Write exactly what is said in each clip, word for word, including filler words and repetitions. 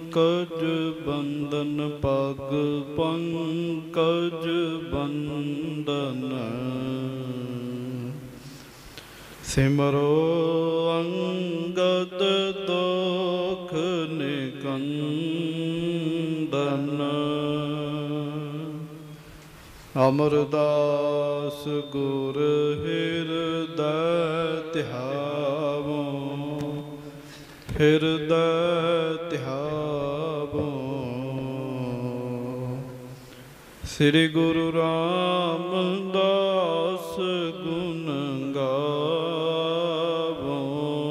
ਪੰਕਜ ਬੰਦਨ ਪਗ ਪੰਕਜ ਬੰਦਨ ਸਿਮਰੋ ਅੰਗਦ ਦੁਖ ਨਿਕੰਦਨ ਅਮਰਦਾਸ ਗੁਰ ਹਿਰਦੈ ਧਿਆਵੋ ਹਿਰਦੈ ਧਿਆਵੋ ਸ੍ਰੀ ਗੁਰੂ ਰਾਮਦਾਸ ਗੁਣ ਗਾਵੋ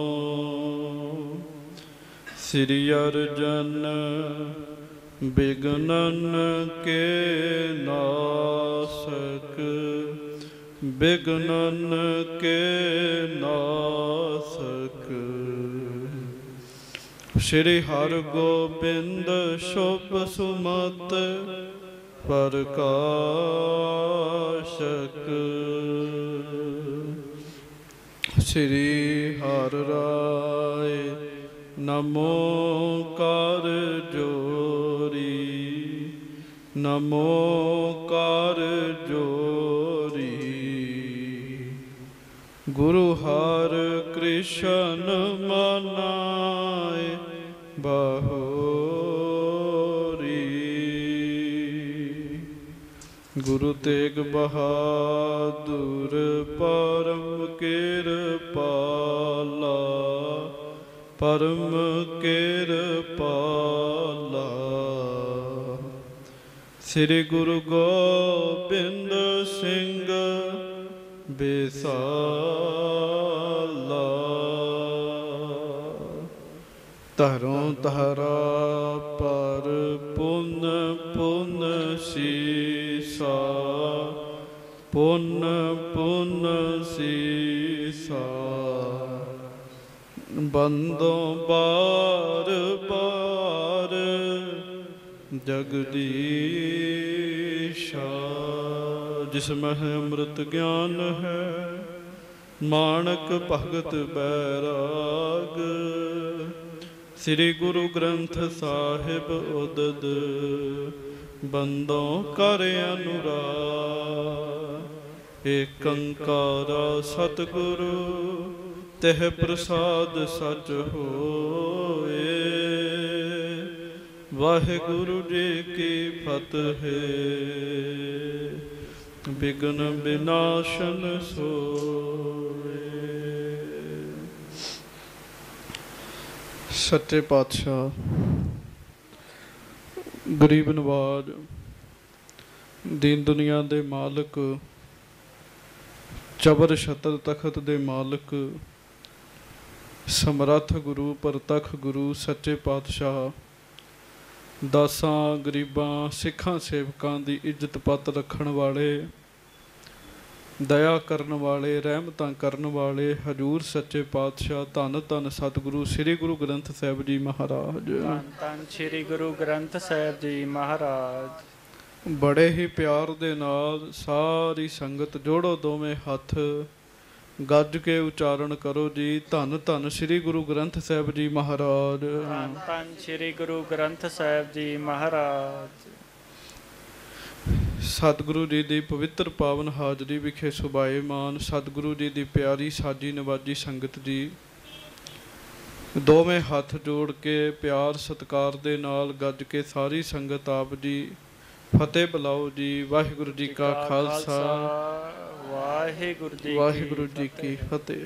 ਸ੍ਰੀ ਅਰਜਨ ਬਿਗਨਨ ਕੇ ਨਾਸਕ ਬਿਗਨਨ ਕੇ ਨਾਸਕ ਸ਼੍ਰੀ ਹਰਗੋਬਿੰਦ ਸ਼ੁਭ ਸੁਮਤ ਪ੍ਰਕਾਸ਼ਕ ਸ਼੍ਰੀ ਹਰਿ ਰਾਇ ਨਮੋ ਕਰ ਜੋਰੀ ਨਮੋ ਕਰ ਜੋਰੀ ਗੁਰੂ ਹਰਿ ਕ੍ਰਿਸ਼ਨ ਮਨਾਏ ਬਹੋਰੀ ਗੁਰੂ ਤੇਗ ਬਹਾਦੁਰ ਪਰਮ ਕਿਰਪਾਲਾ ਪਰਮ ਕਿਰਪਾਲਾ ਸ੍ਰੀ ਗੁਰੂ ਗੋਬਿੰਦ ਸਿੰਘ ਬੇਸਾਲਾ ਧਰੋਂ ਧਰਾ ਪਰ ਪੁੰਨ ਪੁੰਨ ਸੀਸਾ ਪੁੰਨ ਪੁੰਨ ਸੀਸਾ ਬੰਦੋਂ ਬਾਰ ਬਾਰ ਜਗਦੀਸ਼ਾ ਜਿਸ ਮਹਿ ਅੰਮ੍ਰਿਤ ਗਿਆਨ ਹੈ ਮਾਣਕ ਭਗਤ ਬੈਰਾਗ ਸ੍ਰੀ ਗੁਰੂ ਗ੍ਰੰਥ ਸਾਹਿਬ ਉਦਦ ਬੰਦੋਂ ਕਰ ਅਨੁਰਾਗ ਏਕ ਓੰਕਾਰ ਸਤਿਗੁਰੂ ਤਿਹ ਪ੍ਰਸਾਦ ਸਚ ਹੋਏ ਵਾਹਿਗੁਰੂ ਜੀ ਕੀ ਫਤਿਹ ਬਿਘਨ ਬਿਨਾਸ਼ਨ ਸੋਏ। ਸੱਚੇ ਪਾਤਸ਼ਾਹ ਗਰੀਬ ਨਵਾਜ ਦੀਨ ਦੁਨੀਆ ਦੇ ਮਾਲਕ ਚਬਰ ਛਤਰ ਤਖਤ ਦੇ ਮਾਲਕ ਸਮਰੱਥ ਗੁਰੂ ਪ੍ਰਤੱਖ ਗੁਰੂ ਸੱਚੇ ਪਾਤਸ਼ਾਹ ਦਾਸਾਂ ਗਰੀਬਾਂ ਸਿੱਖਾਂ ਸੇਵਕਾਂ ਦੀ ਇੱਜ਼ਤ ਪੱਤ ਰੱਖਣ ਵਾਲੇ ਦਇਆ ਕਰਨ ਵਾਲੇ ਰਹਿਮਤਾਂ ਕਰਨ ਵਾਲੇ ਹਜ਼ੂਰ ਸੱਚੇ ਪਾਤਸ਼ਾਹ ਧੰਨ ਧੰਨ ਸਤਿਗੁਰੂ ਸ੍ਰੀ ਗੁਰੂ ਗ੍ਰੰਥ ਸਾਹਿਬ ਜੀ ਮਹਾਰਾਜ ਧੰਨ ਧੰਨ ਸ੍ਰੀ ਗੁਰੂ ਗ੍ਰੰਥ ਸਾਹਿਬ ਜੀ ਮਹਾਰਾਜ ਬੜੇ ਹੀ ਪਿਆਰ ਦੇ ਨਾਲ ਸਾਰੀ ਸੰਗਤ ਜੋੜੋ ਦੋਵੇਂ ਹੱਥ ਗੱਜ ਕੇ ਉਚਾਰਨ ਕਰੋ ਜੀ ਧੰਨ ਧੰਨ ਸ੍ਰੀ ਗੁਰੂ ਗ੍ਰੰਥ ਸਾਹਿਬ ਜੀ ਮਹਾਰਾਜ ਧੰਨ ਧੰਨ ਸ੍ਰੀ ਗੁਰੂ ਗ੍ਰੰਥ ਸਾਹਿਬ ਜੀ ਮਹਾਰਾਜ। ਸਤਿਗੁਰੂ ਜੀ ਦੀ ਪਵਿੱਤਰ ਪਾਵਨ ਹਾਜ਼ਰੀ ਵਿਖੇ ਸੁਭਾਏਮਾਨ ਸਤਿਗੁਰੂ ਜੀ ਦੀ ਪਿਆਰੀ ਸਾਜੀ ਨਵਾਜੀ ਸੰਗਤ ਜੀ ਦੋਵੇਂ ਹੱਥ ਜੋੜ ਕੇ ਪਿਆਰ ਸਤਿਕਾਰ ਦੇ ਨਾਲ ਗੱਜ ਕੇ ਸਾਰੀ ਸੰਗਤ ਆਪ ਜੀ ਫਤਿਹ ਬੁਲਾਓ ਜੀ। ਵਾਹਿਗੁਰੂ ਜੀ ਕਾ ਖਾਲਸਾ ਵਾਹਿਗੁਰੂ ਜੀ ਵਾਹਿਗੁਰੂ ਜੀ ਕੀ ਫਤਿਹ।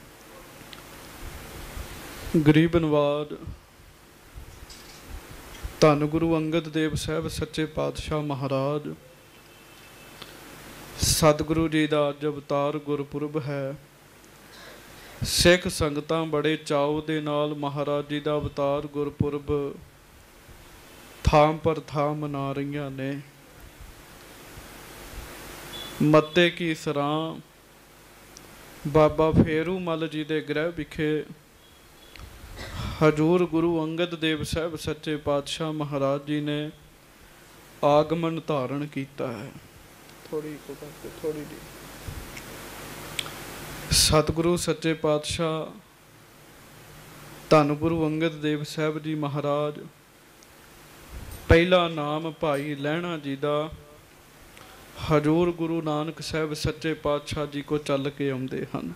ਗਰੀਬ ਨਵਾਜ ਧੰਨ ਗੁਰੂ ਅੰਗਦ ਦੇਵ ਸਾਹਿਬ ਸੱਚੇ ਪਾਤਸ਼ਾਹ ਮਹਾਰਾਜ ਸਤਿਗੁਰੂ ਜੀ ਦਾ ਅੱਜ ਅਵਤਾਰ ਗੁਰਪੁਰਬ ਹੈ। ਸਿੱਖ ਸੰਗਤਾਂ ਬੜੇ ਚਾਅ ਦੇ ਨਾਲ ਮਹਾਰਾਜ ਜੀ ਦਾ ਅਵਤਾਰ ਗੁਰਪੁਰਬ ਥਾਂ ਪਰ ਥਾਂ ਮਨਾ ਰਹੀਆਂ ਨੇ। ਮੱਤੇ ਕੀ ਸਰਾਂ ਬਾਬਾ ਫੇਰੂ ਮੱਲ ਜੀ ਦੇ ਗ੍ਰਹਿ ਵਿਖੇ ਹਜ਼ੂਰ ਗੁਰੂ ਅੰਗਦ ਦੇਵ ਸਾਹਿਬ ਸੱਚੇ ਪਾਤਸ਼ਾਹ ਮਹਾਰਾਜ ਜੀ ਨੇ ਆਗਮਨ ਧਾਰਨ ਕੀਤਾ ਹੈ। ਥੋੜੀ ਥੋੜੀ ਜੀ ਸਤਿਗੁਰੂ ਸੱਚੇ ਪਾਤਸ਼ਾਹ ਧੰਨ ਗੁਰੂ ਅੰਗਦ ਦੇਵ ਸਾਹਿਬ ਜੀ ਮਹਾਰਾਜ ਪਹਿਲਾ ਨਾਮ ਭਾਈ ਲਹਿਣਾ ਜੀ ਦਾ ਹਜ਼ੂਰ ਗੁਰੂ ਨਾਨਕ ਸਾਹਿਬ ਸੱਚੇ ਪਾਤਸ਼ਾਹ ਜੀ ਕੋ ਚੱਲ ਕੇ ਆਉਂਦੇ ਹਨ।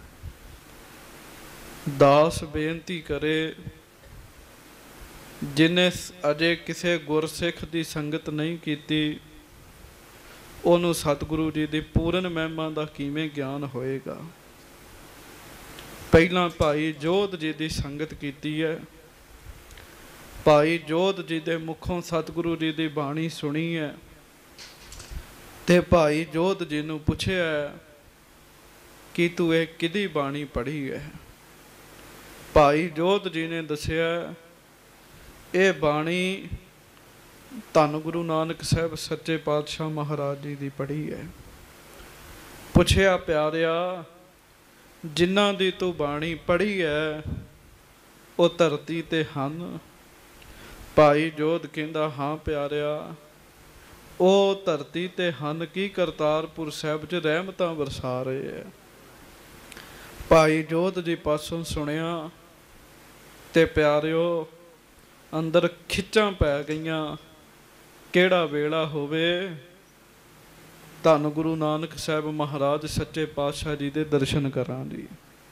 ਦਾਸ ਬੇਨਤੀ ਕਰੇ, ਜਿਹਨੇ ਅਜੇ ਕਿਸੇ ਗੁਰਸਿੱਖ ਦੀ ਸੰਗਤ ਨਹੀਂ ਕੀਤੀ, ਉਹਨੂੰ ਸਤਿਗੁਰੂ ਜੀ ਦੀ ਪੂਰਨ ਮਹਿਮਾ ਦਾ ਕਿਵੇਂ ਗਿਆਨ ਹੋਏਗਾ। ਪਹਿਲਾਂ ਭਾਈ ਜੋਧ ਜੀ ਦੀ ਸੰਗਤ ਕੀਤੀ ਹੈ। ਭਾਈ ਜੋਧ ਜੀ ਦੇ ਮੁਖੋਂ ਸਤਿਗੁਰੂ ਜੀ ਦੀ ਬਾਣੀ ਸੁਣੀ ਹੈ ਤੇ ਭਾਈ ਜੋਧ ਜੀ ਨੂੰ ਪੁੱਛਿਆ ਕਿ ਤੂੰ ਇਹ ਕਿਹਦੀ ਬਾਣੀ ਪੜ੍ਹੀ ਹੈ। ਭਾਈ ਜੋਧ ਜੀ ਨੇ ਦੱਸਿਆ, ਇਹ ਬਾਣੀ ਧੰਨ ਗੁਰੂ ਨਾਨਕ ਸਾਹਿਬ ਸੱਚੇ ਪਾਤਸ਼ਾਹ ਮਹਾਰਾਜ ਜੀ ਦੀ ਪੜ੍ਹੀ ਹੈ। ਪੁੱਛਿਆ, ਪਿਆਰਿਆ, ਜਿਨ੍ਹਾਂ ਦੀ ਤੂੰ ਬਾਣੀ ਪੜ੍ਹੀ ਹੈ ਉਹ ਧਰਤੀ ਤੇ ਹਨ। ਭਾਈ ਜੋਧ ਕਹਿੰਦਾ, ਹਾਂ ਪਿਆਰਿਆ, ਉਹ ਧਰਤੀ ਤੇ ਹਨ ਕੀ ਕਰਤਾਰਪੁਰ ਸਾਹਿਬ 'ਚ ਰਹਿਮਤਾਂ ਵਰਸਾ ਰਹੇ ਹੈ। ਭਾਈ ਜੋਧ ਜੀ ਪਾਸੋਂ ਸੁਣਿਆ ਤੇ ਪਿਆਰਿਓ ਅੰਦਰ ਖਿੱਚਾਂ ਪੈ ਗਈਆਂ। ਕਿਹੜਾ ਵੇਲਾ ਹੋਵੇ, ਧੰਨ ਗੁਰੂ ਨਾਨਕ ਸਾਹਿਬ ਮਹਾਰਾਜ ਸੱਚੇ ਪਾਤਸ਼ਾਹ ਜੀ ਦੇ ਦਰਸ਼ਨ ਕਰਾਂ ਦੀ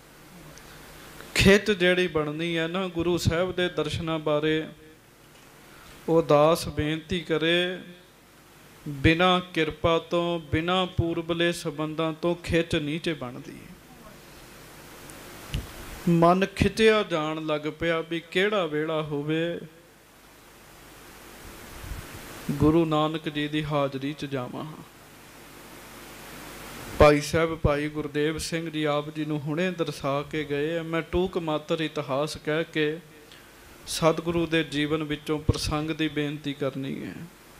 ਖਿੱਚ ਜਿਹੜੀ ਬਣਨੀ ਹੈ ਨਾ ਗੁਰੂ ਸਾਹਿਬ ਦੇ ਦਰਸ਼ਨਾਂ ਬਾਰੇ। ਉਹ ਦਾਸ ਬੇਨਤੀ ਕਰੇ, ਬਿਨਾਂ ਕਿਰਪਾ ਤੋਂ, ਬਿਨਾਂ ਪੂਰਬਲੇ ਸੰਬੰਧਾਂ ਤੋਂ ਖਿੱਚ ਨੀਚੇ ਬਣਦੀ। ਮਨ ਖਿੱਚਿਆ ਜਾਣ ਲੱਗ ਪਿਆ ਵੀ ਕਿਹੜਾ ਵੇਲਾ ਹੋਵੇ ਗੁਰੂ ਨਾਨਕ ਜੀ ਦੀ ਹਾਜ਼ਰੀ 'ਚ ਜਾਵਾਂ। ਭਾਈ ਸਾਹਿਬ ਭਾਈ ਗੁਰਦੇਵ ਸਿੰਘ ਜੀ ਆਪ ਜੀ ਨੂੰ ਹੁਣੇ ਦਰਸਾ ਕੇ ਗਏ ਆ। ਮੈਂ ਟੂਕ ਮਾਤਰ ਇਤਿਹਾਸ ਕਹਿ ਕੇ ਸਤਿਗੁਰੂ ਦੇ ਜੀਵਨ ਵਿੱਚੋਂ ਪ੍ਰਸੰਗ ਦੀ ਬੇਨਤੀ ਕਰਨੀ ਹੈ।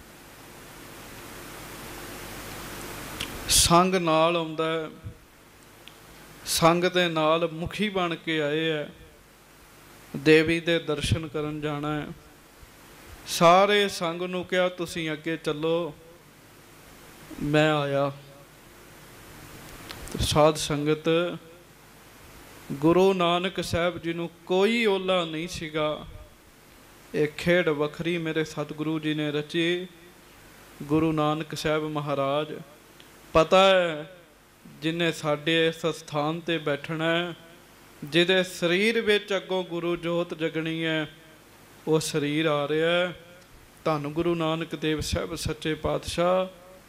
ਸੰਗ ਨਾਲ ਆਉਂਦਾ, ਸੰਗ ਦੇ ਨਾਲ ਮੁਖੀ ਬਣ ਕੇ ਆਏ ਹੈ, ਦੇਵੀ ਦੇ ਦਰਸ਼ਨ ਕਰਨ ਜਾਣਾ ਹੈ। ਸਾਰੇ ਸੰਗ ਨੂੰ ਕਿਹਾ, ਤੁਸੀਂ ਅੱਗੇ ਚੱਲੋ, ਮੈਂ ਆਇਆ। ਸਾਧ ਸੰਗਤ, ਗੁਰੂ ਨਾਨਕ ਸਾਹਿਬ ਜੀ ਨੂੰ ਕੋਈ ਓਲਾ ਨਹੀਂ ਸੀਗਾ। ਇਹ ਖੇਡ ਵੱਖਰੀ ਮੇਰੇ ਸਤਿਗੁਰੂ ਜੀ ਨੇ ਰਚੀ। ਗੁਰੂ ਨਾਨਕ ਸਾਹਿਬ ਮਹਾਰਾਜ ਪਤਾ ਹੈ ਜਿਹਨੇ ਸਾਡੇ ਇਸ ਸਥਾਨ 'ਤੇ ਬੈਠਣਾ, ਜਿਹਦੇ ਸਰੀਰ ਵਿੱਚ ਅੱਗੋਂ ਗੁਰੂ ਜੋਤ ਜਗਣੀ ਹੈ, ਉਹ ਸਰੀਰ ਆ ਰਿਹਾ ਧੰਨ ਗੁਰੂ ਨਾਨਕ ਦੇਵ ਸਾਹਿਬ ਸੱਚੇ ਪਾਤਸ਼ਾਹ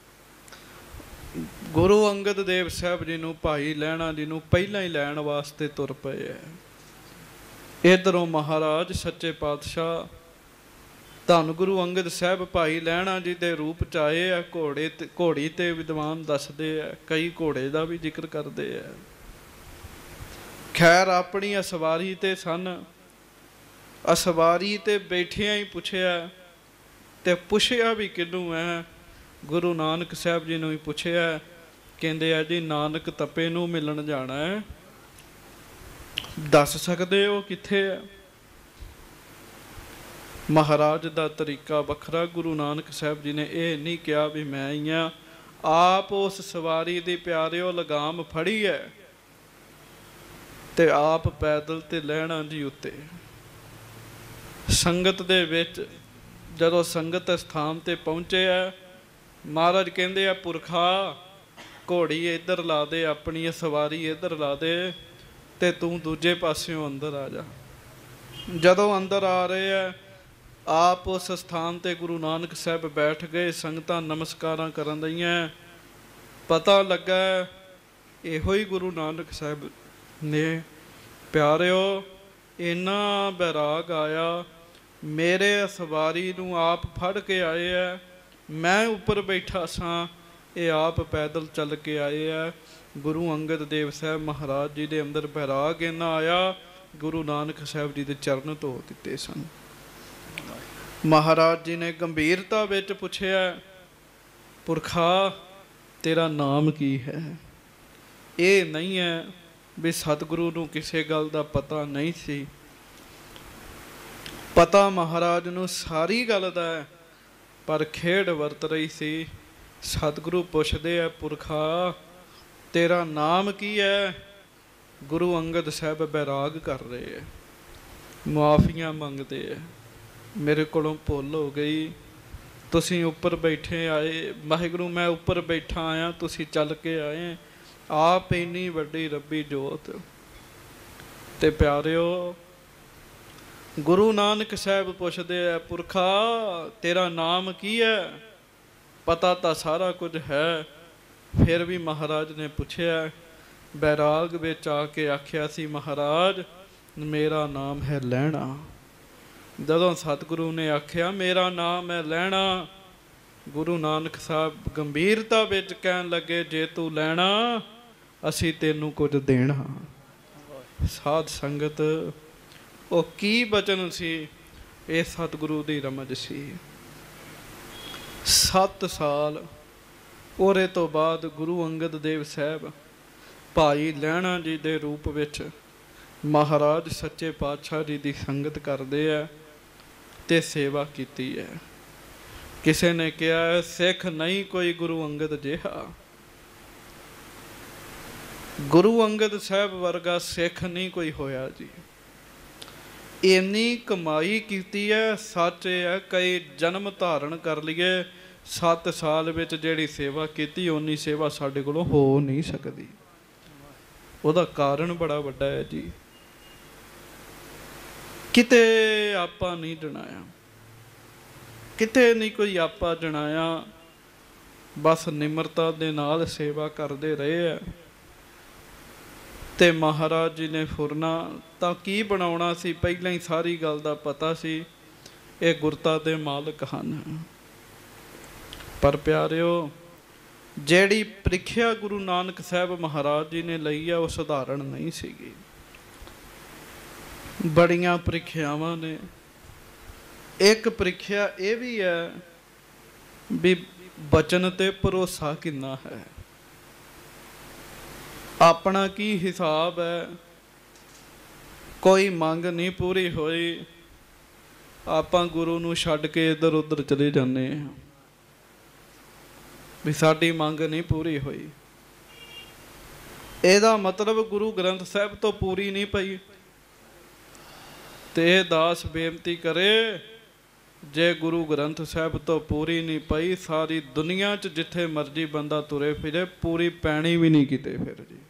ਗੁਰੂ ਅੰਗਦ ਦੇਵ ਸਾਹਿਬ ਜੀ ਨੂੰ, ਭਾਈ ਲਹਿਣਾ ਜੀ ਨੂੰ ਪਹਿਲਾਂ ਹੀ ਲੈਣ ਵਾਸਤੇ ਤੁਰ ਪਏ ਹੈ। ਇੱਧਰੋਂ ਮਹਾਰਾਜ ਸੱਚੇ ਪਾਤਸ਼ਾਹ ਧੰਨ ਗੁਰੂ ਅੰਗਦ ਸਾਹਿਬ ਭਾਈ ਲਹਿਣਾ ਜੀ ਦੇ ਰੂਪ 'ਚ ਆਏ ਆ। ਘੋੜੇ ਤੇ ਘੋੜੀ 'ਤੇ ਵਿਦਵਾਨ ਦੱਸਦੇ ਆ, ਕਈ ਘੋੜੇ ਦਾ ਵੀ ਜ਼ਿਕਰ ਕਰਦੇ ਆ। ਖੈਰ ਆਪਣੀ ਅਸਵਾਰੀ 'ਤੇ ਸਨ। ਅਸਵਾਰੀ 'ਤੇ ਬੈਠਿਆਂ ਹੀ ਪੁੱਛਿਆ, ਤੇ ਪੁੱਛਿਆ ਵੀ ਕਿਹਨੂੰ ਹੈ, ਗੁਰੂ ਨਾਨਕ ਸਾਹਿਬ ਜੀ ਨੂੰ ਹੀ ਪੁੱਛਿਆ। ਕਹਿੰਦੇ ਆ ਜੀ ਨਾਨਕ ਤਪੇ ਨੂੰ ਮਿਲਣ ਜਾਣਾ ਹੈ, ਦੱਸ ਸਕਦੇ ਹੋ ਕਿੱਥੇ ਹੈ। ਮਹਾਰਾਜ ਦਾ ਤਰੀਕਾ ਵੱਖਰਾ। ਗੁਰੂ ਨਾਨਕ ਸਾਹਿਬ ਜੀ ਨੇ ਇਹ ਨਹੀਂ ਕਿਹਾ ਵੀ ਮੈਂ ਹੀ ਹਾਂ। ਆਪ ਉਸ ਸਵਾਰੀ ਦੀ ਪਿਆਰਿਓ ਲਗਾਮ ਫੜੀ ਹੈ ਤੇ ਆਪ ਪੈਦਲ ਤੇ ਲਹਿਣਾ ਜੀ ਉੱਤੇ ਸੰਗਤ ਦੇ ਵਿੱਚ ਜਦੋਂ ਸੰਗਤ ਸਥਾਨ 'ਤੇ ਪਹੁੰਚੇ ਆ, ਮਹਾਰਾਜ ਕਹਿੰਦੇ ਆ, ਪੁਰਖਾ ਘੋੜੀ ਇੱਧਰ ਲਾ ਦੇ, ਆਪਣੀ ਸਵਾਰੀ ਇੱਧਰ ਲਾ ਦੇ ਤੇ ਤੂੰ ਦੂਜੇ ਪਾਸਿਓਂ ਅੰਦਰ ਆ ਜਾ। ਜਦੋਂ ਅੰਦਰ ਆ ਰਹੇ ਆ, ਆਪ ਉਸ ਸਥਾਨ 'ਤੇ ਗੁਰੂ ਨਾਨਕ ਸਾਹਿਬ ਬੈਠ ਗਏ। ਸੰਗਤਾਂ ਨਮਸਕਾਰਾਂ ਕਰਨ ਰਹੀਆਂ। ਪਤਾ ਲੱਗਾ ਇਹੋ ਹੀ ਗੁਰੂ ਨਾਨਕ ਸਾਹਿਬ ਨੇ। ਪਿਆਰਿਓ, ਇੰਨਾ ਬੈਰਾਗ ਆਇਆ, ਮੇਰੇ ਸਵਾਰੀ ਨੂੰ ਆਪ ਫੜ ਕੇ ਆਏ ਆ। ਮੈਂ ਉੱਪਰ ਬੈਠਾ ਸਾਂ, ਇਹ ਆਪ ਪੈਦਲ ਚੱਲ ਕੇ ਆਏ ਆ। ਗੁਰੂ ਅੰਗਦ ਦੇਵ ਸਾਹਿਬ ਮਹਾਰਾਜ ਜੀ ਦੇ ਅੰਦਰ ਬੈਰਾਗ ਇੰਨਾ ਆਇਆ, ਗੁਰੂ ਨਾਨਕ ਸਾਹਿਬ ਜੀ ਦੇ ਚਰਨ ਧੋ ਦਿੱਤੇ ਸਨ। ਮਹਾਰਾਜ ਜੀ ਨੇ ਗੰਭੀਰਤਾ ਵਿੱਚ ਪੁੱਛਿਆ, ਪੁਰਖਾ ਤੇਰਾ ਨਾਮ ਕੀ ਹੈ। ਇਹ ਨਹੀਂ ਹੈ ਵੀ ਸਤਿਗੁਰੂ ਨੂੰ ਕਿਸੇ ਗੱਲ ਦਾ ਪਤਾ ਨਹੀਂ ਸੀ। ਪਤਾ ਮਹਾਰਾਜ ਨੂੰ ਸਾਰੀ ਗੱਲ ਦਾ ਹੈ, ਪਰ ਖੇਡ ਵਰਤ ਰਹੀ ਸੀ। ਸਤਿਗੁਰੂ ਪੁੱਛਦੇ ਆ, ਪੁਰਖਾ ਤੇਰਾ ਨਾਮ ਕੀ ਹੈ। ਗੁਰੂ ਅੰਗਦ ਸਾਹਿਬ ਬੈਰਾਗ ਕਰ ਰਹੇ ਹੈ, ਮੁਆਫੀਆਂ ਮੰਗਦੇ ਹੈ, ਮੇਰੇ ਕੋਲੋਂ ਭੁੱਲ ਹੋ ਗਈ, ਤੁਸੀਂ ਉੱਪਰ ਬੈਠੇ ਆਏ, ਵਾਹਿਗੁਰੂ ਮੈਂ ਉੱਪਰ ਬੈਠਾ ਆਇਆ, ਤੁਸੀਂ ਚੱਲ ਕੇ ਆਏ, ਆਪ ਇੰਨੀ ਵੱਡੀ ਰੱਬੀ ਜੋਤ। ਤੇ ਪਿਆਰਿਓ, ਗੁਰੂ ਨਾਨਕ ਸਾਹਿਬ ਪੁੱਛਦੇ ਆ, ਪੁਰਖਾ ਤੇਰਾ ਨਾਮ ਕੀ ਹੈ? ਪਤਾ ਤਾਂ ਸਾਰਾ ਕੁਝ ਹੈ, ਫਿਰ ਵੀ ਮਹਾਰਾਜ ਨੇ ਪੁੱਛਿਆ, ਬੈਰਾਗ ਵਿੱਚ ਆ ਕੇ ਆਖਿਆ ਸੀ, ਮਹਾਰਾਜ ਮੇਰਾ ਨਾਮ ਹੈ ਲਹਿਣਾ। ਜਦੋਂ ਸਤਿਗੁਰੂ ਨੇ ਆਖਿਆ ਮੇਰਾ ਨਾਮ ਹੈ ਲਹਿਣਾ, ਗੁਰੂ ਨਾਨਕ ਸਾਹਿਬ ਗੰਭੀਰਤਾ ਵਿੱਚ ਕਹਿਣ ਲੱਗੇ, ਜੇ ਤੂੰ ਲੈਣਾ ਅਸੀਂ ਤੈਨੂੰ ਕੁਝ ਦੇਣਾ। ਸਾਧ ਸੰਗਤ, ਉਹ ਕੀ ਬਚਨ ਸੀ? ਇਹ ਸਤਿਗੁਰੂ ਦੀ ਰਮਜ ਸੀ। ਸੱਤ ਸਾਲ ਉਹਦੇ ਤੋਂ ਬਾਅਦ ਗੁਰੂ ਅੰਗਦ ਦੇਵ ਸਾਹਿਬ ਭਾਈ ਲਹਿਣਾ ਜੀ ਦੇ ਰੂਪ ਵਿੱਚ ਮਹਾਰਾਜ ਸੱਚੇ ਪਾਤਸ਼ਾਹ ਜੀ ਦੀ ਸੰਗਤ ਕਰਦੇ ਆ ਤੇ ਸੇਵਾ ਕੀਤੀ ਹੈ। ਕਿਸੇ ਨੇ ਕਿਹਾ ਸਿੱਖ ਨਹੀਂ ਕੋਈ ਗੁਰੂ ਅੰਗਦ ਜਿਹਾ। ਗੁਰੂ ਅੰਗਦ ਸਾਹਿਬ ਵਰਗਾ ਸਿੱਖ ਨਹੀਂ ਕੋਈ ਹੋਇਆ ਜੀ। ਇੰਨੀ ਕਮਾਈ ਕੀਤੀ ਹੈ। ਸੱਚ ਇਹ ਹੈ, ਕਈ ਜਨਮ ਧਾਰਨ ਕਰ ਲਈਏ, ਸੱਤ ਸਾਲ ਵਿੱਚ ਜਿਹੜੀ ਸੇਵਾ ਕੀਤੀ ਓਨੀ ਸੇਵਾ ਸਾਡੇ ਕੋਲੋਂ ਹੋ ਨਹੀਂ ਸਕਦੀ। ਉਹਦਾ ਕਾਰਨ ਬੜਾ ਵੱਡਾ ਹੈ ਜੀ। ਕਿਤੇ ਆਪਾਂ ਨਹੀਂ ਜਣਾਇਆ, ਕਿਤੇ ਨਹੀਂ ਕੋਈ ਆਪਾ ਜਣਾਇਆ, ਬਸ ਨਿਮਰਤਾ ਦੇ ਨਾਲ ਸੇਵਾ ਕਰਦੇ ਰਹੇ ਆ। ਤੇ ਮਹਾਰਾਜ ਜੀ ਨੇ ਫੁਰਨਾ ਤਾਂ ਕੀ ਬਣਾਉਣਾ ਸੀ, ਪਹਿਲਾਂ ਹੀ ਸਾਰੀ ਗੱਲ ਦਾ ਪਤਾ ਸੀ, ਇਹ ਗੁਰਤਾ ਦੇ ਮਾਲਕ ਹਨ। ਪਰ ਪਿਆਰਿਓ, ਜਿਹੜੀ ਪ੍ਰੀਖਿਆ ਗੁਰੂ ਨਾਨਕ ਸਾਹਿਬ ਮਹਾਰਾਜ ਜੀ ਨੇ ਲਈ ਆ ਉਹ ਸਧਾਰਨ ਨਹੀਂ ਸੀਗੀ। ਬੜੀਆਂ ਪ੍ਰੀਖਿਆਵਾਂ ਨੇ। ਇੱਕ ਪ੍ਰੀਖਿਆ ਇਹ ਵੀ ਹੈ ਵੀ ਬਚਨ ਤੇ ਭਰੋਸਾ ਕਿੰਨਾ ਹੈ, ਆਪਣਾ ਕੀ ਹਿਸਾਬ ਹੈ। ਕੋਈ ਮੰਗ ਨਹੀਂ ਪੂਰੀ ਹੋਈ, ਆਪਾਂ ਗੁਰੂ ਨੂੰ ਛੱਡ ਕੇ ਇੱਧਰ ਉੱਧਰ ਚਲੇ ਜਾਂਦੇ ਹਾਂ ਵੀ ਸਾਡੀ ਮੰਗ ਨਹੀਂ ਪੂਰੀ ਹੋਈ। ਇਹਦਾ ਮਤਲਬ ਗੁਰੂ ਗ੍ਰੰਥ ਸਾਹਿਬ ਤੋਂ ਪੂਰੀ ਨਹੀਂ ਪਈ। ਤੇ ਇਹ ਦਾਸ ਬੇਨਤੀ ਕਰੇ, ਜੇ ਗੁਰੂ ਗ੍ਰੰਥ ਸਾਹਿਬ ਤੋਂ ਪੂਰੀ ਨਹੀਂ ਪਈ, ਸਾਰੀ ਦੁਨੀਆ 'ਚ ਜਿੱਥੇ ਮਰਜ਼ੀ ਬੰਦਾ ਤੁਰੇ ਫਿਰੇ, ਪੂਰੀ ਪੈਣੀ ਵੀ ਨਹੀਂ ਕਿਤੇ ਫਿਰ ਜੀ।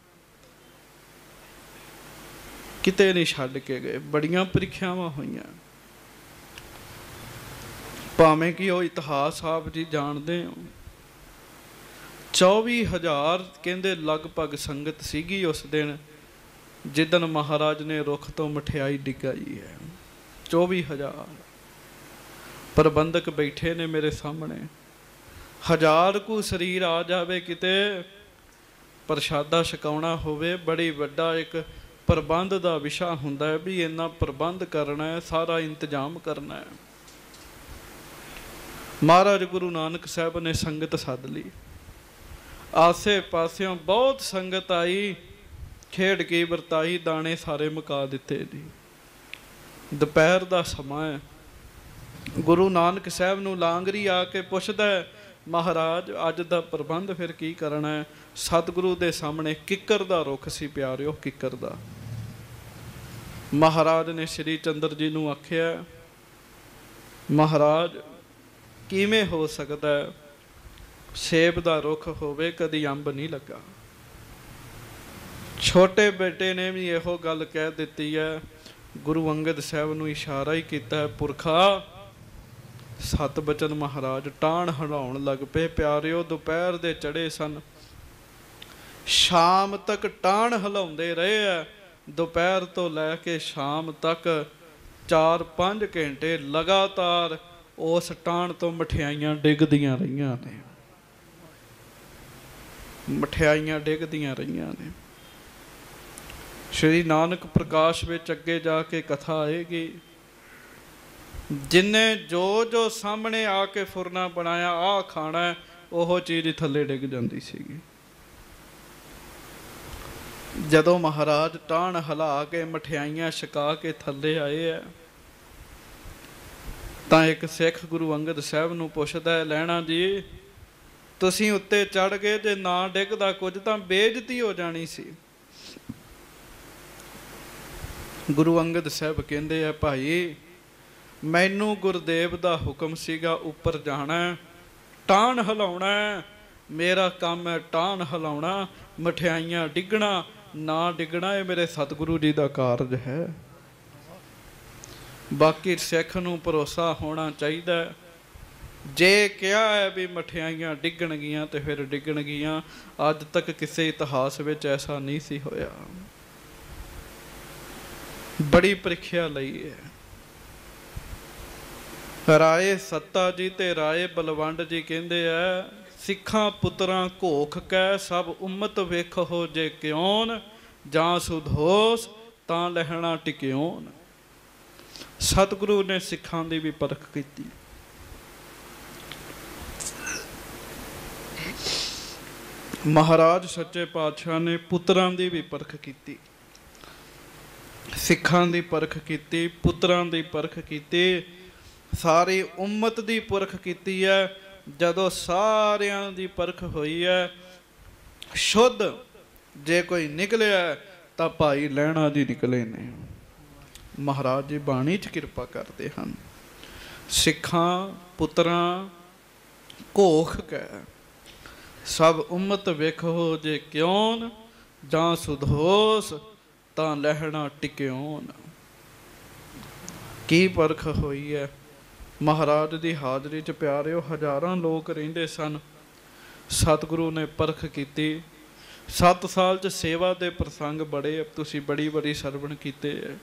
ਕਿਤੇ ਨਹੀਂ ਛੱਡ ਕੇ ਗਏ। ਬੜੀਆਂ ਪ੍ਰੀਖਿਆਵਾਂ ਹੋਈਆਂ, ਭਾਵੇਂ ਕਿ ਉਹ ਇਤਿਹਾਸ ਆਪ ਜੀ ਜਾਣਦੇ ਹੋ। ਚੌਵੀ ਹਜ਼ਾਰ ਕਹਿੰਦੇ ਲਗਭਗ ਸੰਗਤ ਸੀਗੀ ਉਸ ਦਿਨ ਜਿੱਦਣ ਮਹਾਰਾਜ ਨੇ ਰੁੱਖ ਤੋਂ ਮਠਿਆਈ ਡਿਗਾਈ ਹੈ। ਚੌਵੀ ਹਜ਼ਾਰ ਪ੍ਰਬੰਧਕ ਬੈਠੇ ਨੇ ਮੇਰੇ ਸਾਹਮਣੇ। ਹਜ਼ਾਰ ਕੁ ਸਰੀਰ ਆ ਜਾਵੇ, ਕਿਤੇ ਪ੍ਰਸ਼ਾਦਾ ਛਕਾਉਣਾ ਹੋਵੇ, ਬੜੀ ਵੱਡਾ ਇੱਕ ਪ੍ਰਬੰਧ ਦਾ ਵਿਸ਼ਾ ਹੁੰਦਾ ਹੈ ਵੀ ਇੰਨਾ ਪ੍ਰਬੰਧ ਕਰਨਾ ਹੈ, ਸਾਰਾ ਇੰਤਜ਼ਾਮ ਕਰਨਾ ਹੈ। ਮਹਾਰਾਜ ਗੁਰੂ ਨਾਨਕ ਸਾਹਿਬ ਨੇ ਸੰਗਤ ਸੱਦ ਲਈ। ਆਸੇ ਪਾਸਿਓਂ ਬਹੁਤ ਸੰਗਤ ਆਈ, ਖੇਡ ਕੇ ਵਰਤਾਈ, ਦਾਣੇ ਸਾਰੇ ਮੁਕਾ ਦਿੱਤੇ ਜੀ। ਦੁਪਹਿਰ ਦਾ ਸਮਾਂ ਹੈ। ਗੁਰੂ ਨਾਨਕ ਸਾਹਿਬ ਨੂੰ ਲਾਂਗਰੀ ਆ ਕੇ ਪੁੱਛਦਾ, ਮਹਾਰਾਜ ਅੱਜ ਦਾ ਪ੍ਰਬੰਧ ਫਿਰ ਕੀ ਕਰਨਾ ਹੈ? ਸਤਿਗੁਰੂ ਦੇ ਸਾਹਮਣੇ ਕਿੱਕਰ ਦਾ ਰੁੱਖ ਸੀ ਪਿਆਰਿਓ, ਕਿੱਕਰ ਦਾ। ਮਹਾਰਾਜ ਨੇ ਸ਼੍ਰੀ ਚੰਦਰ ਜੀ ਨੂੰ ਆਖਿਆ, ਮਹਾਰਾਜ ਕਿਵੇਂ ਹੋ ਸਕਦਾ ਸੇਬ ਦਾ ਰੁੱਖ ਹੋਵੇ, ਕਦੀ ਅੰਬ ਨਹੀਂ ਲੱਗਾ। ਛੋਟੇ ਬੇਟੇ ਨੇ ਵੀ ਇਹੋ ਗੱਲ ਕਹਿ ਦਿੱਤੀ ਹੈ। ਗੁਰੂ ਅੰਗਦ ਸਾਹਿਬ ਨੂੰ ਇਸ਼ਾਰਾ ਹੀ ਕੀਤਾ ਹੈ, ਪੁਰਖਾ ਸਤ ਬਚਨ। ਮਹਾਰਾਜ ਟਾਣ ਹਿਲਾਉਣ ਲੱਗ ਪਏ ਪਿਆਰਿਓ। ਦੁਪਹਿਰ ਦੇ ਚੜੇ ਸਨ, ਸ਼ਾਮ ਤੱਕ ਟਾਣ ਹਿਲਾਉਂਦੇ ਰਹੇ ਆ। ਦੁਪਹਿਰ ਤੋਂ ਲੈ ਕੇ ਸ਼ਾਮ ਤੱਕ ਚਾਰ ਪੰਜ ਘੰਟੇ ਲਗਾਤਾਰ ਉਸ ਟਾਣ ਤੋਂ ਮਠਿਆਈਆਂ ਡਿੱਗਦੀਆਂ ਰਹੀਆਂ ਨੇ, ਮਠਿਆਈਆਂ ਡਿੱਗਦੀਆਂ ਰਹੀਆਂ ਨੇ। ਸ਼੍ਰੀ ਨਾਨਕ ਪ੍ਰਕਾਸ਼ ਵਿੱਚ ਅੱਗੇ ਜਾ ਕੇ ਕਥਾ ਆਏਗੀ, ਜਿੰਨੇ ਜੋ ਜੋ ਸਾਹਮਣੇ ਆ ਕੇ ਫੁਰਨਾ ਬਣਾਇਆ, ਆਹ ਖਾਣਾ, ਉਹ ਚੀਜ਼ ਥੱਲੇ ਡਿੱਗ ਜਾਂਦੀ ਸੀਗੀ। ਜਦੋਂ ਮਹਾਰਾਜ ਟਾਣ ਹਿਲਾ ਕੇ ਮਠਿਆਈਆਂ ਛਕਾ ਕੇ ਥੱਲੇ ਆਏ ਆ, ਤਾਂ ਇੱਕ ਸਿੱਖ ਗੁਰੂ ਅੰਗਦ ਸਾਹਿਬ ਨੂੰ ਪੁੱਛਦਾ ਹੈ, ਲਹਿਣਾ ਜੀ ਤੁਸੀਂ ਉੱਤੇ ਚੜ੍ਹ ਗਏ, ਜੇ ਨਾ ਡਿੱਗਦਾ ਕੁਝ ਤਾਂ ਬੇਇੱਜ਼ਤੀ ਹੋ ਜਾਣੀ ਸੀ। ਗੁਰੂ ਅੰਗਦ ਸਾਹਿਬ ਕਹਿੰਦੇ ਆ, ਭਾਈ मैनू गुरदेव दा हुक्म सीगा उपर जाना, टाण हिलाउणा, मेरा काम है टाण हिलाउणा, मठियाइयां डिगना ना डिगना, ये मेरे सतगुरु जी का कारज है। बाकी सिख नूं भरोसा होना चाहिए, जे कहा है भी मठियाइयां डिगणगियां तो फिर डिगणगियां। अज तक किसी इतिहास विच ऐसा नहीं सी होया। बड़ी प्रीख्या लई है। राए सत्ता जी ते राए बलवंड जी कहते हैं, सिखां पुत्रां घोख कै सब उम्मत वेख हो जे क्यों, जां सुधोस तां लहना टिक्योन। सतगुरु ने सिखां दी भी परख की। महाराज सच्चे पातशाह ने पुत्रां दी भी परख की, सिखां दी परख की, पुत्रां दी परख की, सारी उम्मत की परख की है। जदों सारियां दी परख हुई है, शुद्ध जे कोई निकलिया तो भाई लहणा जी निकले ने। महाराज जी बाणी च किरपा करते हैं। सिखां पुत्रां घोख कै सब उम्मत वेखो जे क्यों, जां सुधोस तां लहणा टिक्योन। की परख हुई है। महाराज की हाजरी च प्यारे हज़ारां लोग रहिंदे सन। सतगुरु ने परख की। सत्त साल च सेवा के प्रसंग बड़े तुसी बड़ी बड़ी सरवण कीते है।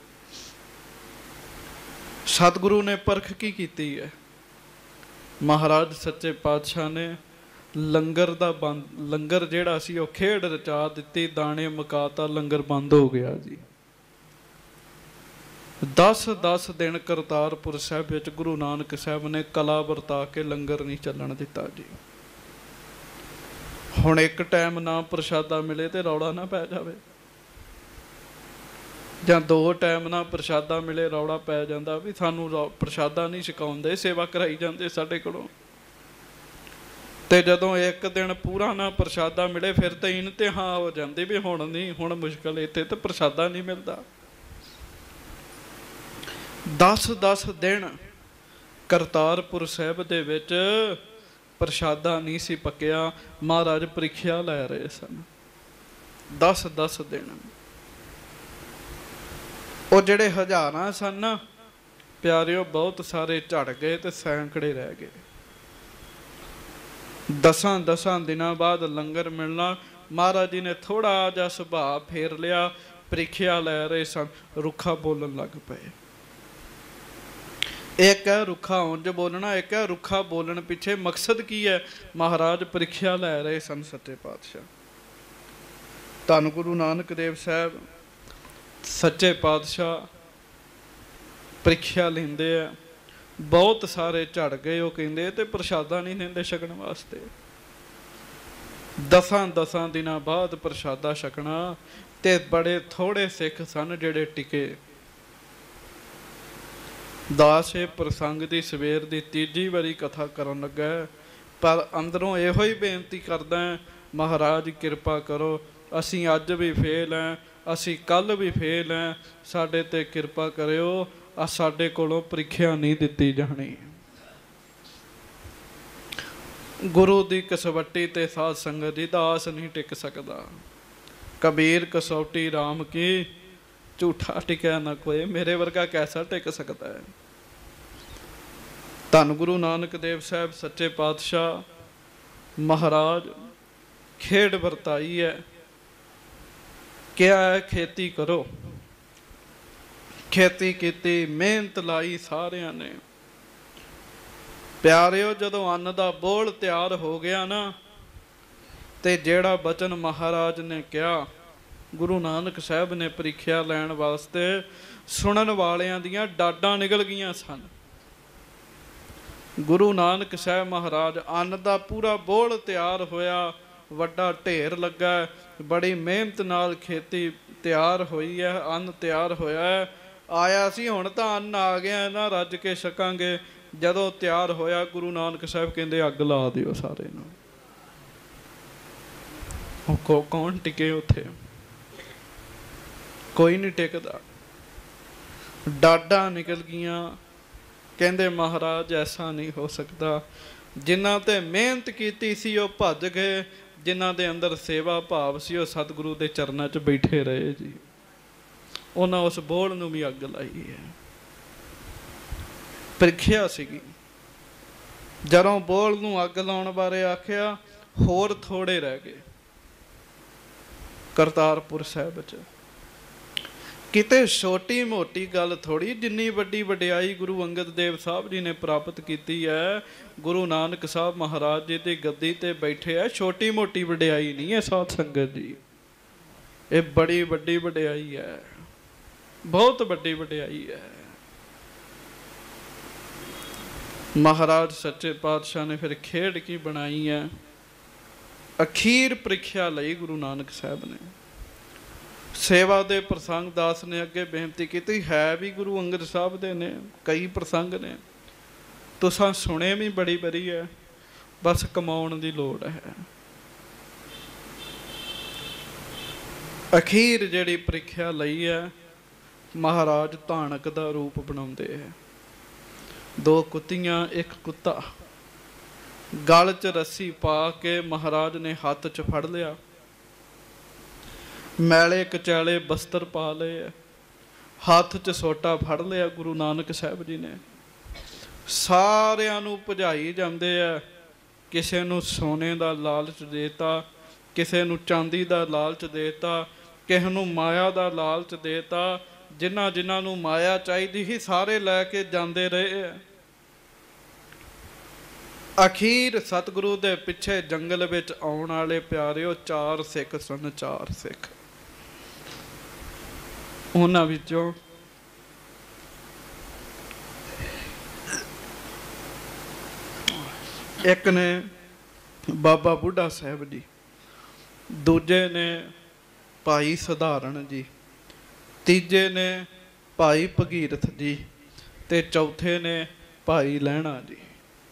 सतगुरु ने परख की कीती है। महाराज सच्चे पातशाह ने लंगर दा बंद लंगर जिहड़ा सी ओह खेड़ रचा दित्ती, दाने मुकाता, लंगर बंद हो गया जी। दस दस दिन करतारपुर साहिब विच गुरु नानक साहब ने कला वरता के लंगर नहीं चलन दिता जी। हुण एक टाइम ना प्रशादा मिले तो रौला ना पै जावे, जां दो टाइम ना प्रशादा मिले रौला पै जांदा भी सानू प्रशादा नहीं छकाउंदे, सेवा कराई जांदे साडे कोलों। ते जदों एक दिन पूरा ना प्रशादा मिले फिर तो इंतहा हो जाती भी हुण नहीं, हुण मुश्किल, इत्थे तो प्रशादा नहीं मिलता। दस दस दिन करतारपुर साहिब दे विच प्रशादा नहीं सी पक्या। महाराज परीक्षा लै रहे सन। दस दस दिन वो जिहड़े हज़ारां सन ना प्यारिओ, बहुत सारे झड़ गए तो सैकड़े रह गए। दसां दसां दिनां बाद लंगर मिलना। महाराज जी ने थोड़ा जा सुभाव फेर लिया, परीक्षा लै रहे सन, रुखा बोलन लग पे। एक है रुखा उंज बोलना, एक है रुखा बोलन पिछे मकसद की है। महाराज परीक्षा लै रहे सन सच्चे पातशाह। धन गुरु नानक देव साहब सच्चे पातशाह परीक्षा लेंदे है। बहुत सारे झड़ गए, वो कहते तो प्रशादा नहीं देंदे छकण वास्ते। दसां दसां दिनां बाद प्रशादा छकना, ते बड़े थोड़े सिख सन जिहड़े टिके। दास ये प्रसंग की सवेर की तीजी बारी कथा करन लगा, पर अंदरों इहो ही बेनती करदा है, महाराज किरपा करो, असीं अज भी फेल हैं, असीं कल भी फेल हैं, साडे ते किरपा करियो, आ साडे कोलों परीक्षा नहीं दिती जानी। गुरु की कसवट्टी ते साध संगत जी दास नहीं टिक सकता। कबीर कसौटी राम की, झूठा टिकया ना कोई, मेरे वर्गा कैसा टिक सकता है। धन गुरु नानक देव साहब सच्चे पातशाह महाराज खेड वरताई है। क्या है, खेती करो। खेती की, मेहनत लाई सारिया ने। प्यारिओ जदों अन्न का बोल तैयार हो गया ना, ते जेड़ा बचन महाराज ने कहा, गुरु नानक साहब ने परीक्षा लैण वास्ते सुनन वालियां दियां डाडां निकल गईयां सन। गुरु नानक साहब महाराज अन्न का पूरा बोल तैयार होया, वड्डा ढेर लगा, बड़ी मेहनत नाल खेती तैयार हुई है, अन्न तैयार होया है। आया सी हुण तां अन्न आ गया ना, रज के छकांगे। जदों तैयार होया गुरु नानक साहब कहंदे अग ला दिओ सारे नूं। को कौन टिके उत्थे? कोई नहीं टिकदा। डाडा निकल गईयां, ਕਹਿੰਦੇ ਮਹਾਰਾਜ ਐਸਾ ਨਹੀਂ ਹੋ ਸਕਦਾ। ਜਿਨ੍ਹਾਂ ਤੇ ਮਿਹਨਤ ਕੀਤੀ ਸੀ ਉਹ ਭੱਜ ਗਏ, ਜਿਨ੍ਹਾਂ ਦੇ ਅੰਦਰ ਸੇਵਾ ਭਾਵ ਸੀ ਉਹ ਸਤਿਗੁਰੂ ਦੇ ਚਰਨਾਂ 'ਚ ਬੈਠੇ ਰਹੇ ਜੀ। ਉਹਨਾਂ ਉਸ ਬੋਲ ਨੂੰ ਵੀ ਅੱਗ ਲਾਈ ਹੈ। ਪ੍ਰੀਖਿਆ ਸੀਗੀ। ਜਦੋਂ ਬੋਲ ਨੂੰ ਅੱਗ ਲਾਉਣ ਬਾਰੇ ਆਖਿਆ, ਹੋਰ ਥੋੜੇ ਰਹਿ ਗਏ ਕਰਤਾਰਪੁਰ ਸਾਹਿਬ 'ਚ। ਕਿਤੇ ਛੋਟੀ ਮੋਟੀ ਗੱਲ ਥੋੜ੍ਹੀ, ਜਿੰਨੀ ਵੱਡੀ ਵਡਿਆਈ ਗੁਰੂ ਅੰਗਦ ਦੇਵ ਸਾਹਿਬ ਜੀ ਨੇ ਪ੍ਰਾਪਤ ਕੀਤੀ ਹੈ, ਗੁਰੂ ਨਾਨਕ ਸਾਹਿਬ ਮਹਾਰਾਜ ਜੀ ਦੀ ਗੱਦੀ ਤੇ ਬੈਠੇ ਹੈ, ਛੋਟੀ ਮੋਟੀ ਵਡਿਆਈ ਨਹੀਂ ਹੈ ਸਾਧ ਸੰਗਤ ਜੀ। ਇਹ ਬੜੀ ਵੱਡੀ ਵਡਿਆਈ ਹੈ, ਬਹੁਤ ਵੱਡੀ ਵਡਿਆਈ ਹੈ। ਮਹਾਰਾਜ ਸੱਚੇ ਪਾਤਸ਼ਾਹ ਨੇ ਫਿਰ ਖੇਡ ਕੀ ਬਣਾਈ ਹੈ। ਅਖੀਰ ਪ੍ਰੀਖਿਆ ਲਈ ਗੁਰੂ ਨਾਨਕ ਸਾਹਿਬ ਨੇ। ਸੇਵਾ ਦੇ ਪ੍ਰਸੰਗ ਦਾਸ ਨੇ ਅੱਗੇ ਬੇਨਤੀ ਕੀਤੀ, ਹੈ ਵੀ ਗੁਰੂ ਅੰਗਦ ਸਾਹਿਬ ਦੇ ਨੇ, ਕਈ ਪ੍ਰਸੰਗ ਨੇ, ਤੁਸਾਂ ਸੁਣੇ ਵੀ ਬੜੀ ਬੜੀ ਹੈ, ਬਸ ਕਮਾਉਣ ਦੀ ਲੋੜ ਹੈ। ਅਖੀਰ ਜਿਹੜੀ ਪ੍ਰੀਖਿਆ ਲਈ ਹੈ, ਮਹਾਰਾਜ ਧਾਨਕ ਦਾ ਰੂਪ ਬਣਾਉਂਦੇ ਹੈ। ਦੋ ਕੁੱਤੀਆਂ ਇੱਕ ਕੁੱਤਾ, ਗਲ 'ਚ ਰੱਸੀ ਪਾ ਕੇ ਮਹਾਰਾਜ ਨੇ ਹੱਥ 'ਚ ਫੜ ਲਿਆ, ਮੈਲੇ ਕਚੈਲੇ ਬਸਤਰ ਪਾ ਲਏ, ਹੱਥ 'ਚ ਸੋਟਾ ਫੜ ਲਿਆ ਗੁਰੂ ਨਾਨਕ ਸਾਹਿਬ ਜੀ ਨੇ। ਸਾਰਿਆਂ ਨੂੰ ਭਜਾਈ ਜਾਂਦੇ ਆ। ਕਿਸੇ ਨੂੰ ਸੋਨੇ ਦਾ ਲਾਲਚ ਦੇਤਾ, ਕਿਸੇ ਨੂੰ ਚਾਂਦੀ ਦਾ ਲਾਲਚ ਦੇਤਾ, ਕਿਸੇ ਨੂੰ ਮਾਇਆ ਦਾ ਲਾਲਚ ਦੇਤਾ। ਜਿਨ੍ਹਾਂ ਜਿਨ੍ਹਾਂ ਨੂੰ ਮਾਇਆ ਚਾਹੀਦੀ ਸੀ ਸਾਰੇ ਲੈ ਕੇ ਜਾਂਦੇ ਰਹੇ ਆ। ਅਖੀਰ ਸਤਿਗੁਰੂ ਦੇ ਪਿੱਛੇ ਜੰਗਲ ਵਿੱਚ ਆਉਣ ਵਾਲੇ ਪਿਆਰਿਓ ਚਾਰ ਸਿੱਖ ਸਨ, ਚਾਰ ਸਿੱਖ। ਉਹਨਾਂ ਵਿੱਚੋਂ ਇੱਕ ਨੇ ਬਾਬਾ ਬੁੱਢਾ ਸਾਹਿਬ ਜੀ, ਦੂਜੇ ਨੇ ਭਾਈ ਸਧਾਰਨ ਜੀ, ਤੀਜੇ ਨੇ ਭਾਈ ਭਗੀਰਥ ਜੀ, ਤੇ ਚੌਥੇ ਨੇ ਭਾਈ ਲਹਿਣਾ ਜੀ।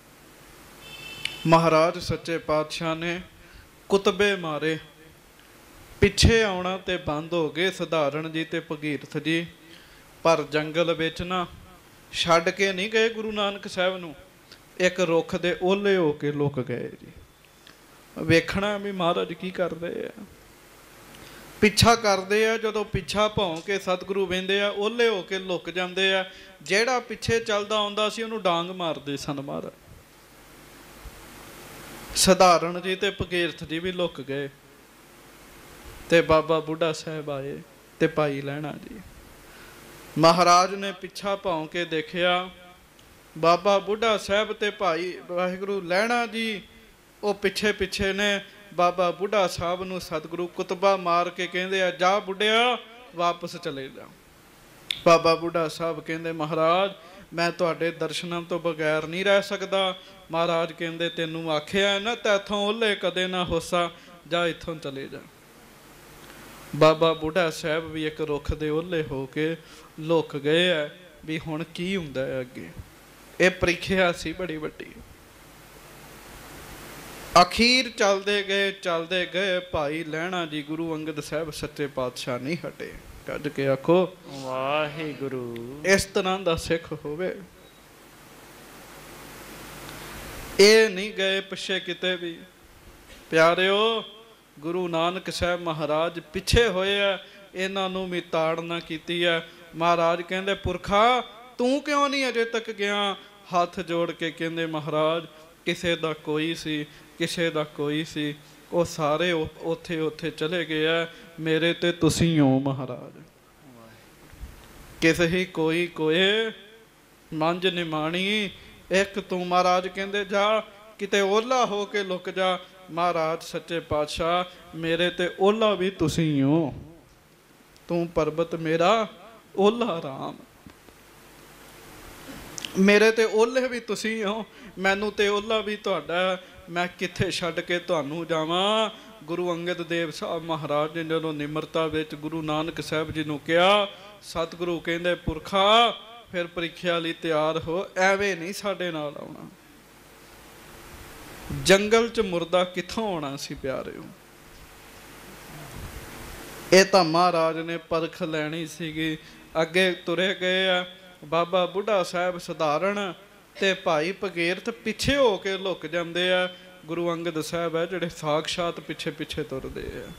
ਮਹਾਰਾਜ ਸੱਚੇ ਪਾਤਸ਼ਾਹ ਨੇ ਕੁਤਬੇ ਮਾਰੇ, ਪਿੱਛੇ ਆਉਣਾ ਤੇ ਬੰਦ ਹੋ ਗਏ ਸਧਾਰਨ ਜੀ ਤੇ ਭਗੀਰਥ ਜੀ। ਪਰ ਜੰਗਲ ਵਿੱਚ ਨਾ ਛੱਡ ਕੇ ਨਹੀਂ ਗਏ ਗੁਰੂ ਨਾਨਕ ਸਾਹਿਬ ਨੂੰ, ਇੱਕ ਰੁੱਖ ਦੇ ਓਹਲੇ ਹੋ ਕੇ ਲੁਕ ਗਏ ਜੀ। ਵੇਖਣਾ ਵੀ ਮਹਾਰਾਜ ਕੀ ਕਰਦੇ ਆ। ਪਿੱਛਾ ਕਰਦੇ ਆ, ਜਦੋਂ ਪਿੱਛਾ ਭੌਂ ਕੇ ਸਤਿਗੁਰੂ ਵਹਿੰਦੇ ਆ, ਓਹਲੇ ਹੋ ਕੇ ਲੁਕ ਜਾਂਦੇ ਆ। ਜਿਹੜਾ ਪਿੱਛੇ ਚੱਲਦਾ ਆਉਂਦਾ ਸੀ ਉਹਨੂੰ ਡਾਂਗ ਮਾਰਦੇ ਸਨ ਮਹਾਰਾਜ। ਸਧਾਰਨ ਜੀ ਤੇ ਭਗੀਰਥ ਜੀ ਵੀ ਲੁਕ ਗਏ, ਤੇ ਬਾਬਾ ਬੁੱਢਾ ਸਾਹਿਬ ਆਏ ਤੇ ਭਾਈ ਲਹਿਣਾ ਜੀ। ਮਹਾਰਾਜ ਨੇ ਪਿੱਛਾ ਭੌਂ ਕੇ ਦੇਖਿਆ, ਬਾਬਾ ਬੁੱਢਾ ਸਾਹਿਬ ਤੇ ਭਾਈ ਵਾਹਿਗੁਰੂ ਲਹਿਣਾ ਜੀ ਉਹ ਪਿੱਛੇ ਪਿੱਛੇ ਨੇ। ਬਾਬਾ ਬੁੱਢਾ ਸਾਹਿਬ ਨੂੰ ਸਤਿਗੁਰੂ ਕੁਤਬਾ ਮਾਰ ਕੇ ਕਹਿੰਦੇ ਆ, ਜਾ ਬੁੱਢਿਆ ਵਾਪਸ ਚਲੇ ਜਾ। ਬਾਬਾ ਬੁੱਢਾ ਸਾਹਿਬ ਕਹਿੰਦੇ, ਮਹਾਰਾਜ ਮੈਂ ਤੁਹਾਡੇ ਦਰਸ਼ਨਾਂ ਤੋਂ ਬਗੈਰ ਨਹੀਂ ਰਹਿ ਸਕਦਾ। ਮਹਾਰਾਜ ਕਹਿੰਦੇ, ਤੈਨੂੰ ਆਖਿਆ ਨਾ ਤੈਥੋਂ ਓਹਲੇ ਕਦੇ ਨਾ ਹੋਸਾ, ਜਾ ਇੱਥੋਂ ਚਲੇ ਜਾ। ਬਾਬਾ ਬੁੱਢਾ ਸਾਹਿਬ ਵੀ ਇੱਕ ਰੁੱਖ ਦੇ ਓਹਲੇ ਹੋ ਕੇ ਲੁਕ ਗਏ ਆ ਵੀ ਹੁਣ ਕੀ ਹੁੰਦਾ ਹੈ ਅੱਗੇ। ਇਹ ਪ੍ਰੀਖਿਆ ਸੀ ਬੜੀ ਵੱਡੀ। ਅਖੀਰ ਚੱਲਦੇ ਗਏ ਚੱਲਦੇ ਗਏ ਭਾਈ ਲਹਿਣਾ ਜੀ ਗੁਰੂ ਅੰਗਦ ਸਾਹਿਬ ਸੱਚੇ ਪਾਤਸ਼ਾਹ ਨਹੀਂ ਹਟੇ। ਕੱਢ ਕੇ ਆਖੋ ਵਾਹਿਗੁਰੂ। ਇਸ ਤਰ੍ਹਾਂ ਦਾ ਸਿੱਖ ਹੋਵੇ। ਇਹ ਨਹੀਂ ਗਏ ਪਿੱਛੇ ਕਿਤੇ ਵੀ। ਪਿਆਰਿਓ ਗੁਰੂ ਨਾਨਕ ਸਾਹਿਬ ਮਹਾਰਾਜ ਪਿੱਛੇ ਹੋਏ ਆ, ਇਹਨਾਂ ਨੂੰ ਵੀ ਤਾੜਨਾ ਕੀਤੀ ਹੈ। ਮਹਾਰਾਜ ਕਹਿੰਦੇ, ਪੁਰਖਾ ਤੂੰ ਕਿਉਂ ਨਹੀਂ ਅਜੇ ਤੱਕ ਗਿਆ? ਹੱਥ ਜੋੜ ਕੇ ਕਹਿੰਦੇ, ਮਹਾਰਾਜ ਕਿਸੇ ਦਾ ਕੋਈ ਸੀ, ਕਿਸੇ ਦਾ ਕੋਈ ਸੀ, ਉਹ ਸਾਰੇ ਉੱਥੇ ਉੱਥੇ ਚਲੇ ਗਏ ਆ, ਮੇਰੇ ਤੇ ਤੁਸੀਂ ਹੋ ਮਹਾਰਾਜ। ਕਿਸੇ ਹੀ ਕੋਈ ਕੋਏ ਮੰਝ ਨਿਮਾਣੀ ਇੱਕ ਤੂੰ। ਮਹਾਰਾਜ ਕਹਿੰਦੇ, ਜਾ ਕਿਤੇ ਓਹਲਾ ਹੋ ਕੇ ਲੁਕ ਜਾ। ਮਹਾਰਾਜ ਸੱਚੇ ਪਾਤਸ਼ਾਹ ਮੇਰੇ ਤੇ ਓਹਲਾ ਵੀ ਤੁਸੀਂ ਹੋ। ਤੂੰ ਪਰਬਤ ਮੇਰਾ ਓਹਲਾ ਰਾਮ, ਮੇਰੇ ਤੇ ਓਹਲੇ ਵੀ ਤੁਸੀਂ ਹੋ, ਮੈਨੂੰ ਤੇ ਓਹਲਾ ਵੀ ਤੁਹਾਡਾ। ਮੈਂ ਕਿੱਥੇ ਛੱਡ ਕੇ ਤੁਹਾਨੂੰ ਜਾਵਾਂ? ਗੁਰੂ ਅੰਗਦ ਦੇਵ ਸਾਹਿਬ ਮਹਾਰਾਜ ਨੇ ਜਦੋਂ ਨਿਮਰਤਾ ਵਿੱਚ ਗੁਰੂ ਨਾਨਕ ਸਾਹਿਬ ਜੀ ਨੂੰ ਕਿਹਾ, ਸਤਿਗੁਰੂ ਕਹਿੰਦੇ, ਪੁਰਖਾ ਫਿਰ ਪ੍ਰੀਖਿਆ ਲਈ ਤਿਆਰ ਹੋ, ਐਵੇਂ ਨਹੀਂ ਸਾਡੇ ਨਾਲ ਆਉਣਾ। ਜੰਗਲ 'ਚ ਮੁਰਦਾ ਕਿੱਥੋਂ ਆਉਣਾ ਸੀ ਪਿਆਰਿਓ? ਇਹ ਤਾਂ ਮਹਾਰਾਜ ਨੇ ਪਰਖ ਲੈਣੀ ਸੀਗੀ। ਅੱਗੇ ਤੁਰੇ ਗਏ ਆ, ਬਾਬਾ ਬੁੱਢਾ ਸਾਹਿਬ ਸਧਾਰਨ ਤੇ ਭਾਈ ਭਗੀਰਥ ਪਿੱਛੇ ਹੋ ਕੇ ਲੁਕ ਜਾਂਦੇ ਆ। ਗੁਰੂ ਅੰਗਦ ਸਾਹਿਬ ਹੈ ਜਿਹੜੇ ਸਾਖਸ਼ਾਤ ਪਿੱਛੇ ਪਿੱਛੇ ਤੁਰਦੇ ਆ।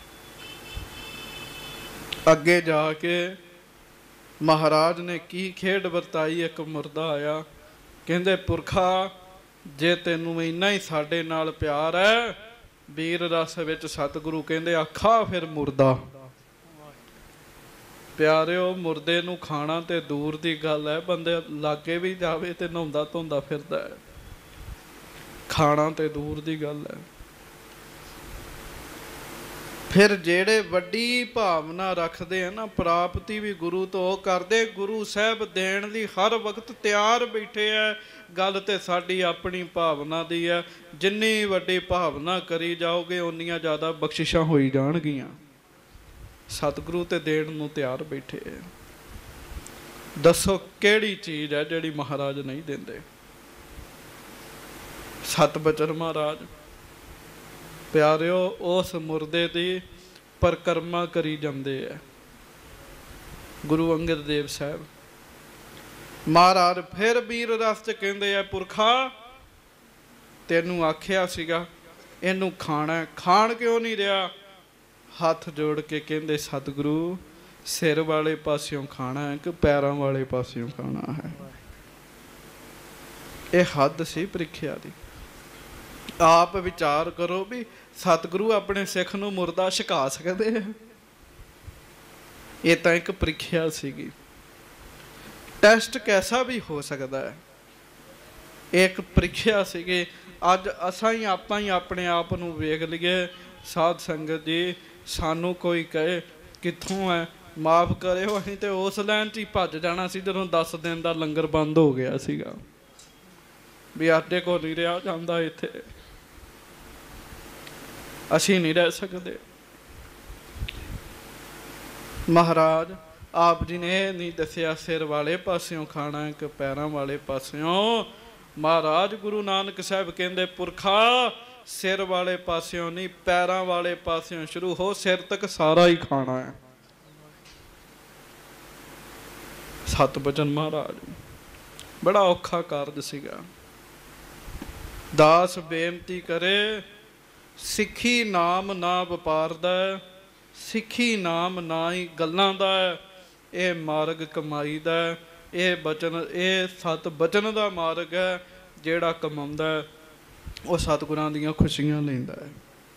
ਅੱਗੇ ਜਾ ਕੇ ਮਹਾਰਾਜ ਨੇ ਕੀ ਖੇਡ ਵਰਤਾਈ। ਇੱਕ ਮੁਰਦਾ ਆਇਆ, ਕਹਿੰਦੇ ਪੁਰਖਾ ਜੇ ਤੈਨੂੰ ਇੰਨਾ ਹੀ ਸਾਡੇ ਨਾਲ ਪਿਆਰ ਹੈ, ਵੀਰ ਰਸ ਵਿੱਚ ਸਤਿਗੁਰੂ ਕਹਿੰਦੇ ਆਖਾ ਫਿਰ ਮੁਰਦਾ। ਪਿਆਰਿਓ, ਮੁਰਦੇ ਨੂੰ ਖਾਣਾ ਤੇ ਦੂਰ ਦੀ ਗੱਲ ਹੈ, ਬੰਦੇ ਲਾਗੇ ਵੀ ਜਾਵੇ ਤੇ ਨਹਾਉਂਦਾ ਧੋਂਦਾ ਫਿਰਦਾ ਹੈ, ਖਾਣਾ ਤੇ ਦੂਰ ਦੀ ਗੱਲ ਹੈ। ਫਿਰ ਜਿਹੜੇ ਵੱਡੀ ਭਾਵਨਾ ਰੱਖਦੇ ਆ ਨਾ, ਪ੍ਰਾਪਤੀ ਵੀ ਗੁਰੂ ਤੋਂ ਕਰਦੇ, ਗੁਰੂ ਸਾਹਿਬ ਦੇਣ ਲਈ ਹਰ ਵਕਤ ਤਿਆਰ ਬੈਠੇ ਆ। ਗੱਲ ਤੇ ਸਾਡੀ ਆਪਣੀ ਭਾਵਨਾ ਦੀ ਹੈ। ਜਿੰਨੀ ਵੱਡੀ ਭਾਵਨਾ ਕਰੀ ਜਾਓਗੇ ਓਨੀਆਂ ਜ਼ਿਆਦਾ ਬਖਸ਼ਿਸ਼ਾਂ ਹੋਈ ਜਾਣਗੀਆਂ। ਸਤਿਗੁਰੂ ਤੇ ਦੇਣ ਨੂੰ ਤਿਆਰ ਬੈਠੇ ਆ। ਦੱਸੋ ਕਿਹੜੀ ਚੀਜ਼ ਹੈ ਜਿਹੜੀ ਮਹਾਰਾਜ ਨਹੀਂ ਦਿੰਦੇ? ਸਤ ਬਚਨ ਮਹਾਰਾਜ। ਪਿਆਰਿਓ, ਉਸ ਮੁਰਦੇ ਦੀ ਪਰਿਕਰਮਾ ਕਰੀ ਜਾਂਦੇ ਆ ਗੁਰੂ ਅੰਗਦ ਦੇਵ ਸਾਹਿਬ। ਮਹਾਰਾਜ ਫਿਰ ਵੀਰ ਰਸ ਚ ਕਹਿੰਦੇ ਆ ਪੁਰਖਾ ਤੈਨੂੰ ਆਖਿਆ ਸੀਗਾ ਇਹਨੂੰ ਖਾਣਾ, ਖਾਣ ਕਿਉਂ ਨਹੀਂ ਰਿਹਾ? ਹੱਥ ਜੋੜ ਕੇ ਕਹਿੰਦੇ ਸਤਿਗੁਰੂ ਸਿਰ ਵਾਲੇ ਪਾਸਿਓਂ ਖਾਣਾ ਹੈ ਕਿ ਪੈਰਾਂ ਵਾਲੇ ਪਾਸਿਓਂ ਖਾਣਾ ਹੈ? ਇਹ ਹੱਦ ਸੀ ਪ੍ਰੀਖਿਆ ਦੀ। ਆਪ ਵਿਚਾਰ ਕਰੋ ਵੀ ਸਤਿਗੁਰੂ ਆਪਣੇ ਸਿੱਖ ਨੂੰ ਮੁਰਦਾ ਛਕਾ ਸਕਦੇ ਆ? ਇਹ ਤਾਂ ਇੱਕ ਪ੍ਰੀਖਿਆ ਸੀਗੀ। ਟੈਸਟ ਕੈਸਾ ਵੀ ਹੋ ਸਕਦਾ ਹੈ, ਇੱਕ ਪ੍ਰੀਖਿਆ ਸੀਗੀ। ਅੱਜ ਅਸਾਂ ਹੀ ਆਪਾਂ ਹੀ ਆਪਣੇ ਆਪ ਨੂੰ ਵੇਖ ਲਈਏ। ਸਾਧ ਸੰਗਤ ਜੀ, ਸਾਨੂੰ ਕੋਈ ਕਹੇ ਕਿੱਥੋਂ ਹੈ, ਮਾਫ ਕਰਿਓ, ਅਸੀਂ ਤੇ ਉਸ ਲਾਈਨ 'ਚ ਹੀ ਭੱਜ ਜਾਣਾ ਸੀ ਜਦੋਂ ਦਸ ਦਿਨ ਦਾ ਲੰਗਰ ਬੰਦ ਹੋ ਗਿਆ ਸੀਗਾ ਵੀ ਸਾਡੇ ਕੋਲ ਨਹੀਂ ਰਿਹਾ ਜਾਂਦਾ, ਇੱਥੇ ਅਸੀਂ ਨਹੀਂ ਰਹਿ ਸਕਦੇ। ਮਹਾਰਾਜ ਆਪ ਜੀ ਨੇ ਇਹ ਨਹੀਂ ਦੱਸਿਆ ਸਿਰ ਵਾਲੇ ਪਾਸਿਓਂ ਖਾਣਾ ਕਿ ਪੈਰਾਂ ਵਾਲੇ ਪਾਸਿਓਂ। ਮਹਾਰਾਜ ਗੁਰੂ ਨਾਨਕ ਸਾਹਿਬ ਕਹਿੰਦੇ ਪੁਰਖਾ ਸਿਰ ਵਾਲੇ ਪਾਸਿਓਂ ਨਹੀਂ, ਪੈਰਾਂ ਵਾਲੇ ਪਾਸਿਓਂ ਸ਼ੁਰੂ ਹੋ, ਸਿਰ ਤੱਕ ਸਾਰਾ ਹੀ ਖਾਣਾ ਹੈ। ਸਤ ਬਚਨ ਮਹਾਰਾਜ। ਬੜਾ ਔਖਾ ਕਾਰਜ ਸੀਗਾ। ਦਾਸ ਬੇਨਤੀ ਕਰੇ, ਸਿੱਖੀ ਨਾਮ ਨਾ ਵਪਾਰ ਦਾ, ਸਿੱਖੀ ਨਾਮ ਨਾ ਹੀ ਗੱਲਾਂ ਦਾ, ਇਹ ਮਾਰਗ ਕਮਾਈ ਦਾ। ਇਹ ਬਚਨ, ਇਹ ਸਤ ਬਚਨ ਦਾ ਮਾਰਗ ਹੈ। ਜਿਹੜਾ ਕਮਾਉਂਦਾ ਉਹ ਸਤਿਗੁਰਾਂ ਦੀਆਂ ਖੁਸ਼ੀਆਂ ਲੈਂਦਾ ਹੈ।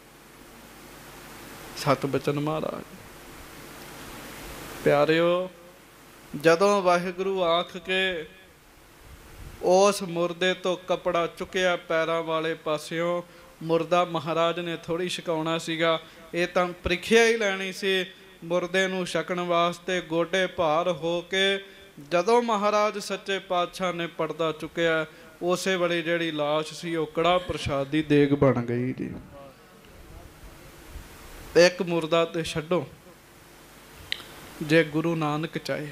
ਸਤ ਬਚਨ ਮਹਾਰਾਜ। ਪਿਆਰਿਓ, ਜਦੋਂ ਵਾਹਿਗੁਰੂ ਆਖ ਕੇ ਉਸ ਮੁਰਦੇ ਤੋਂ ਕੱਪੜਾ ਚੁੱਕਿਆ ਪੈਰਾਂ ਵਾਲੇ ਪਾਸਿਓਂ, ਮੁਰਦਾ ਮਹਾਰਾਜ ਨੇ ਥੋੜ੍ਹੀ ਛਕਾਉਣਾ ਸੀਗਾ, ਇਹ ਤਾਂ ਪ੍ਰੀਖਿਆ ਹੀ ਲੈਣੀ ਸੀ। ਮੁਰਦੇ ਨੂੰ ਛਕਣ ਵਾਸਤੇ ਗੋਡੇ ਭਾਰ ਹੋ ਕੇ ਜਦੋਂ ਮਹਾਰਾਜ ਸੱਚੇ ਪਾਤਸ਼ਾਹ ਨੇ ਪਰਦਾ ਚੁੱਕਿਆ, ਉਸੇ ਵੇਲੇ ਜਿਹੜੀ ਲਾਸ਼ ਸੀ ਉਹ ਕੜਾਹ ਪ੍ਰਸ਼ਾਦ ਦੀ ਦੇਗ ਬਣ ਗਈ ਜੀ। ਇੱਕ ਮੁਰਦਾ ਤੇ ਛੱਡੋ, ਜੇ ਗੁਰੂ ਨਾਨਕ ਚਾਹੇ,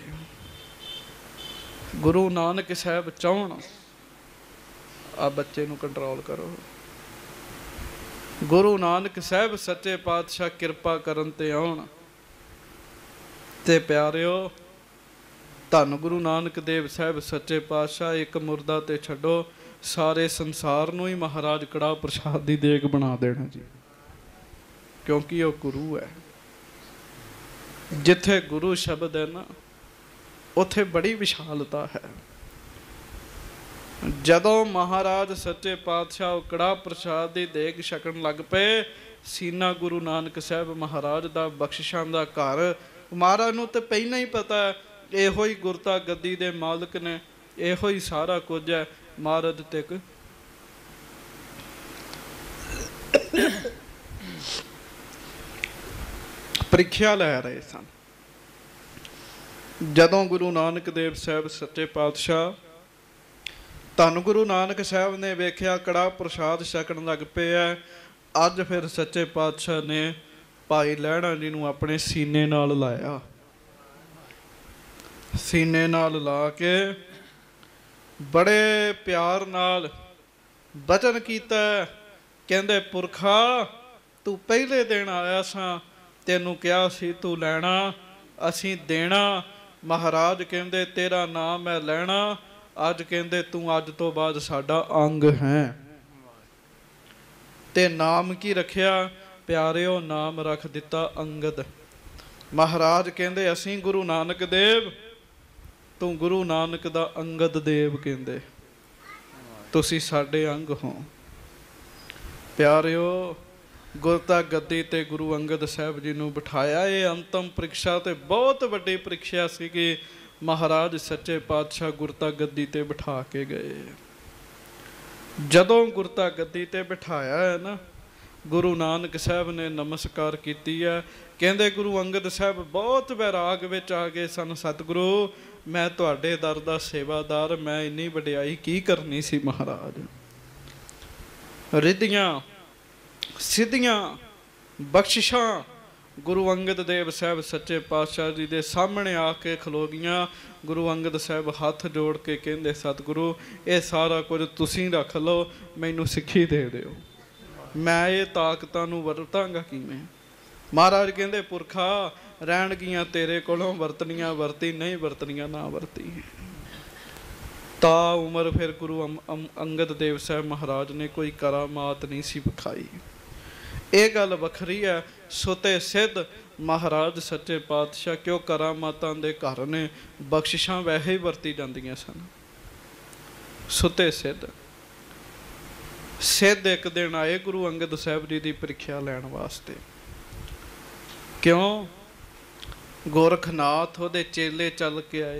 ਗੁਰੂ ਨਾਨਕ ਸਾਹਿਬ ਚਾਹੁਣ, ਆ ਬੱਚੇ ਨੂੰ ਕੰਟਰੋਲ ਕਰੋ। ਗੁਰੂ ਨਾਨਕ ਸਾਹਿਬ ਸੱਚੇ ਪਾਤਸ਼ਾਹ ਕਿਰਪਾ ਕਰਨ ਤੇ ਆਉਣ ਤੇ ਪਿਆਰਿਓ, ਧੰਨ ਗੁਰੂ ਨਾਨਕ ਦੇਵ ਸਾਹਿਬ ਸੱਚੇ ਪਾਤਸ਼ਾਹ ਇੱਕ ਮੁਰਦਾ ਤੇ ਛੱਡੋ, ਸਾਰੇ ਸੰਸਾਰ ਨੂੰ ਹੀ ਮਹਾਰਾਜ ਕੜਾਹ ਪ੍ਰਸ਼ਾਦ ਦੀ ਦੇਗ ਬਣਾ ਦੇਣਾ ਜੀ। ਕਿਉਂਕਿ ਉਹ ਗੁਰੂ ਹੈ। ਜਿੱਥੇ ਗੁਰੂ ਸ਼ਬਦ ਹੈ ਨਾ, ਉੱਥੇ ਬੜੀ ਵਿਸ਼ਾਲਤਾ ਹੈ। ਜਦੋਂ ਮਹਾਰਾਜ ਸੱਚੇ ਪਾਤਸ਼ਾਹ ਕੜਾਹ ਪ੍ਰਸ਼ਾਦ ਦੀ ਦੇਗ ਛਕਣ ਲੱਗ ਪਏ, ਸੀਨਾ ਗੁਰੂ ਨਾਨਕ ਸਾਹਿਬ ਮਹਾਰਾਜ ਦਾ ਬਖਸ਼ਿਸ਼ਾਂ ਦਾ ਘਰ। ਮਹਾਰਾਜ ਨੂੰ ਤਾਂ ਪਹਿਲਾਂ ਹੀ ਪਤਾ ਇਹੋ ਹੀ ਗੁਰਤਾ ਗੱਦੀ ਦੇ ਮਾਲਕ ਨੇ, ਇਹੋ ਹੀ ਸਾਰਾ ਕੁਝ ਹੈ। ਮਹਾਰਾਜ ਤੇ ਪ੍ਰੀਖਿਆ ਲੈ ਰਹੇ ਸਨ। ਜਦੋਂ ਗੁਰੂ ਨਾਨਕ ਦੇਵ ਸਾਹਿਬ ਸੱਚੇ ਪਾਤਸ਼ਾਹ ਧੰਨ ਗੁਰੂ ਨਾਨਕ ਸਾਹਿਬ ਨੇ ਵੇਖਿਆ ਕੜਾਹ ਪ੍ਰਸ਼ਾਦ ਛਕਣ ਲੱਗ ਪਏ ਹੈ, ਅੱਜ ਫਿਰ ਸੱਚੇ ਪਾਤਸ਼ਾਹ ਨੇ ਭਾਈ ਲਹਿਣਾ ਜੀ ਨੂੰ ਆਪਣੇ ਸੀਨੇ ਨਾਲ ਲਾਇਆ। ਸੀਨੇ ਨਾਲ ਲਾ ਕੇ ਬੜੇ ਪਿਆਰ ਨਾਲ ਬਚਨ ਕੀਤਾ। ਕਹਿੰਦੇ ਪੁਰਖਾ ਤੂੰ ਪਹਿਲੇ ਦਿਨ ਆਇਆ ਸਾਂ, ਤੈਨੂੰ ਕਿਹਾ ਸੀ ਤੂੰ ਲੈਣਾ, ਅਸੀਂ ਦੇਣਾ, महाराज कहते तेरा नाम मैं लैना, अज कहते तू अज तो बाद साडा अंग है। ते नाम की रखिया प्यारिओ, नाम रख दिता अंगद। महाराज कहते असीं गुरु नानक देव, तू गुरु नानक दा अंगद देव कहते, तुसी साडे अंग हो। प्यारिओ गुरता गद्दी ते गुरु अंगद साहब जी नूं बिठाया। ये अंतम परीक्षा ते बहुत वड्डी परीक्षा सी कि महाराज सच्चे पातशाह गुरता गद्दी ते बिठा के गए। जदों गुरता गद्दी ते बिठाया है ना, गुरु नानक साहब ने नमस्कार कीती है। कहंदे गुरु अंगद साहब बहुत वैराग विच आ गए सन। सतगुरु मैं तुहाडे दर दा सेवादार, मैं इन्नी वडियाई की करनी सी महाराज। रिद्धियां सिद्धियां बख्शिशां गुरु अंगद देव साहब सच्चे पातशाह जी दे सामने आके खलो गईयां। गुरु अंगद साहब हथ जोड़ के कहंदे सतगुरु ये सारा कुछ तुसीं रख लो, मैनूं सिੱਖੀ दे दिओ, मैं ये ताकतां नूं वरतांगा किवें। महाराज कहंदे पुरखा रहणगियां तेरे कोलों, वरतनियां वरती, नहीं वरतनियां ना वरती। ता उम्र फिर गुरु अम, अम, अंगद देव साहब महाराज ने कोई करामात नहीं सी विखाई। ये गल वखरी है। सुते सिद्ध महाराज सच्चे पातशाह क्यों करामातां दे घर ने, बख्शिशां वैसे ही वरती जांदियां सन। सुते सिद्ध सिद्ध एक दिन आए गुरु अंगद साहब जी की परीक्षा लैण वास्ते। क्यों? गोरखनाथ उहदे चेले चल के आए।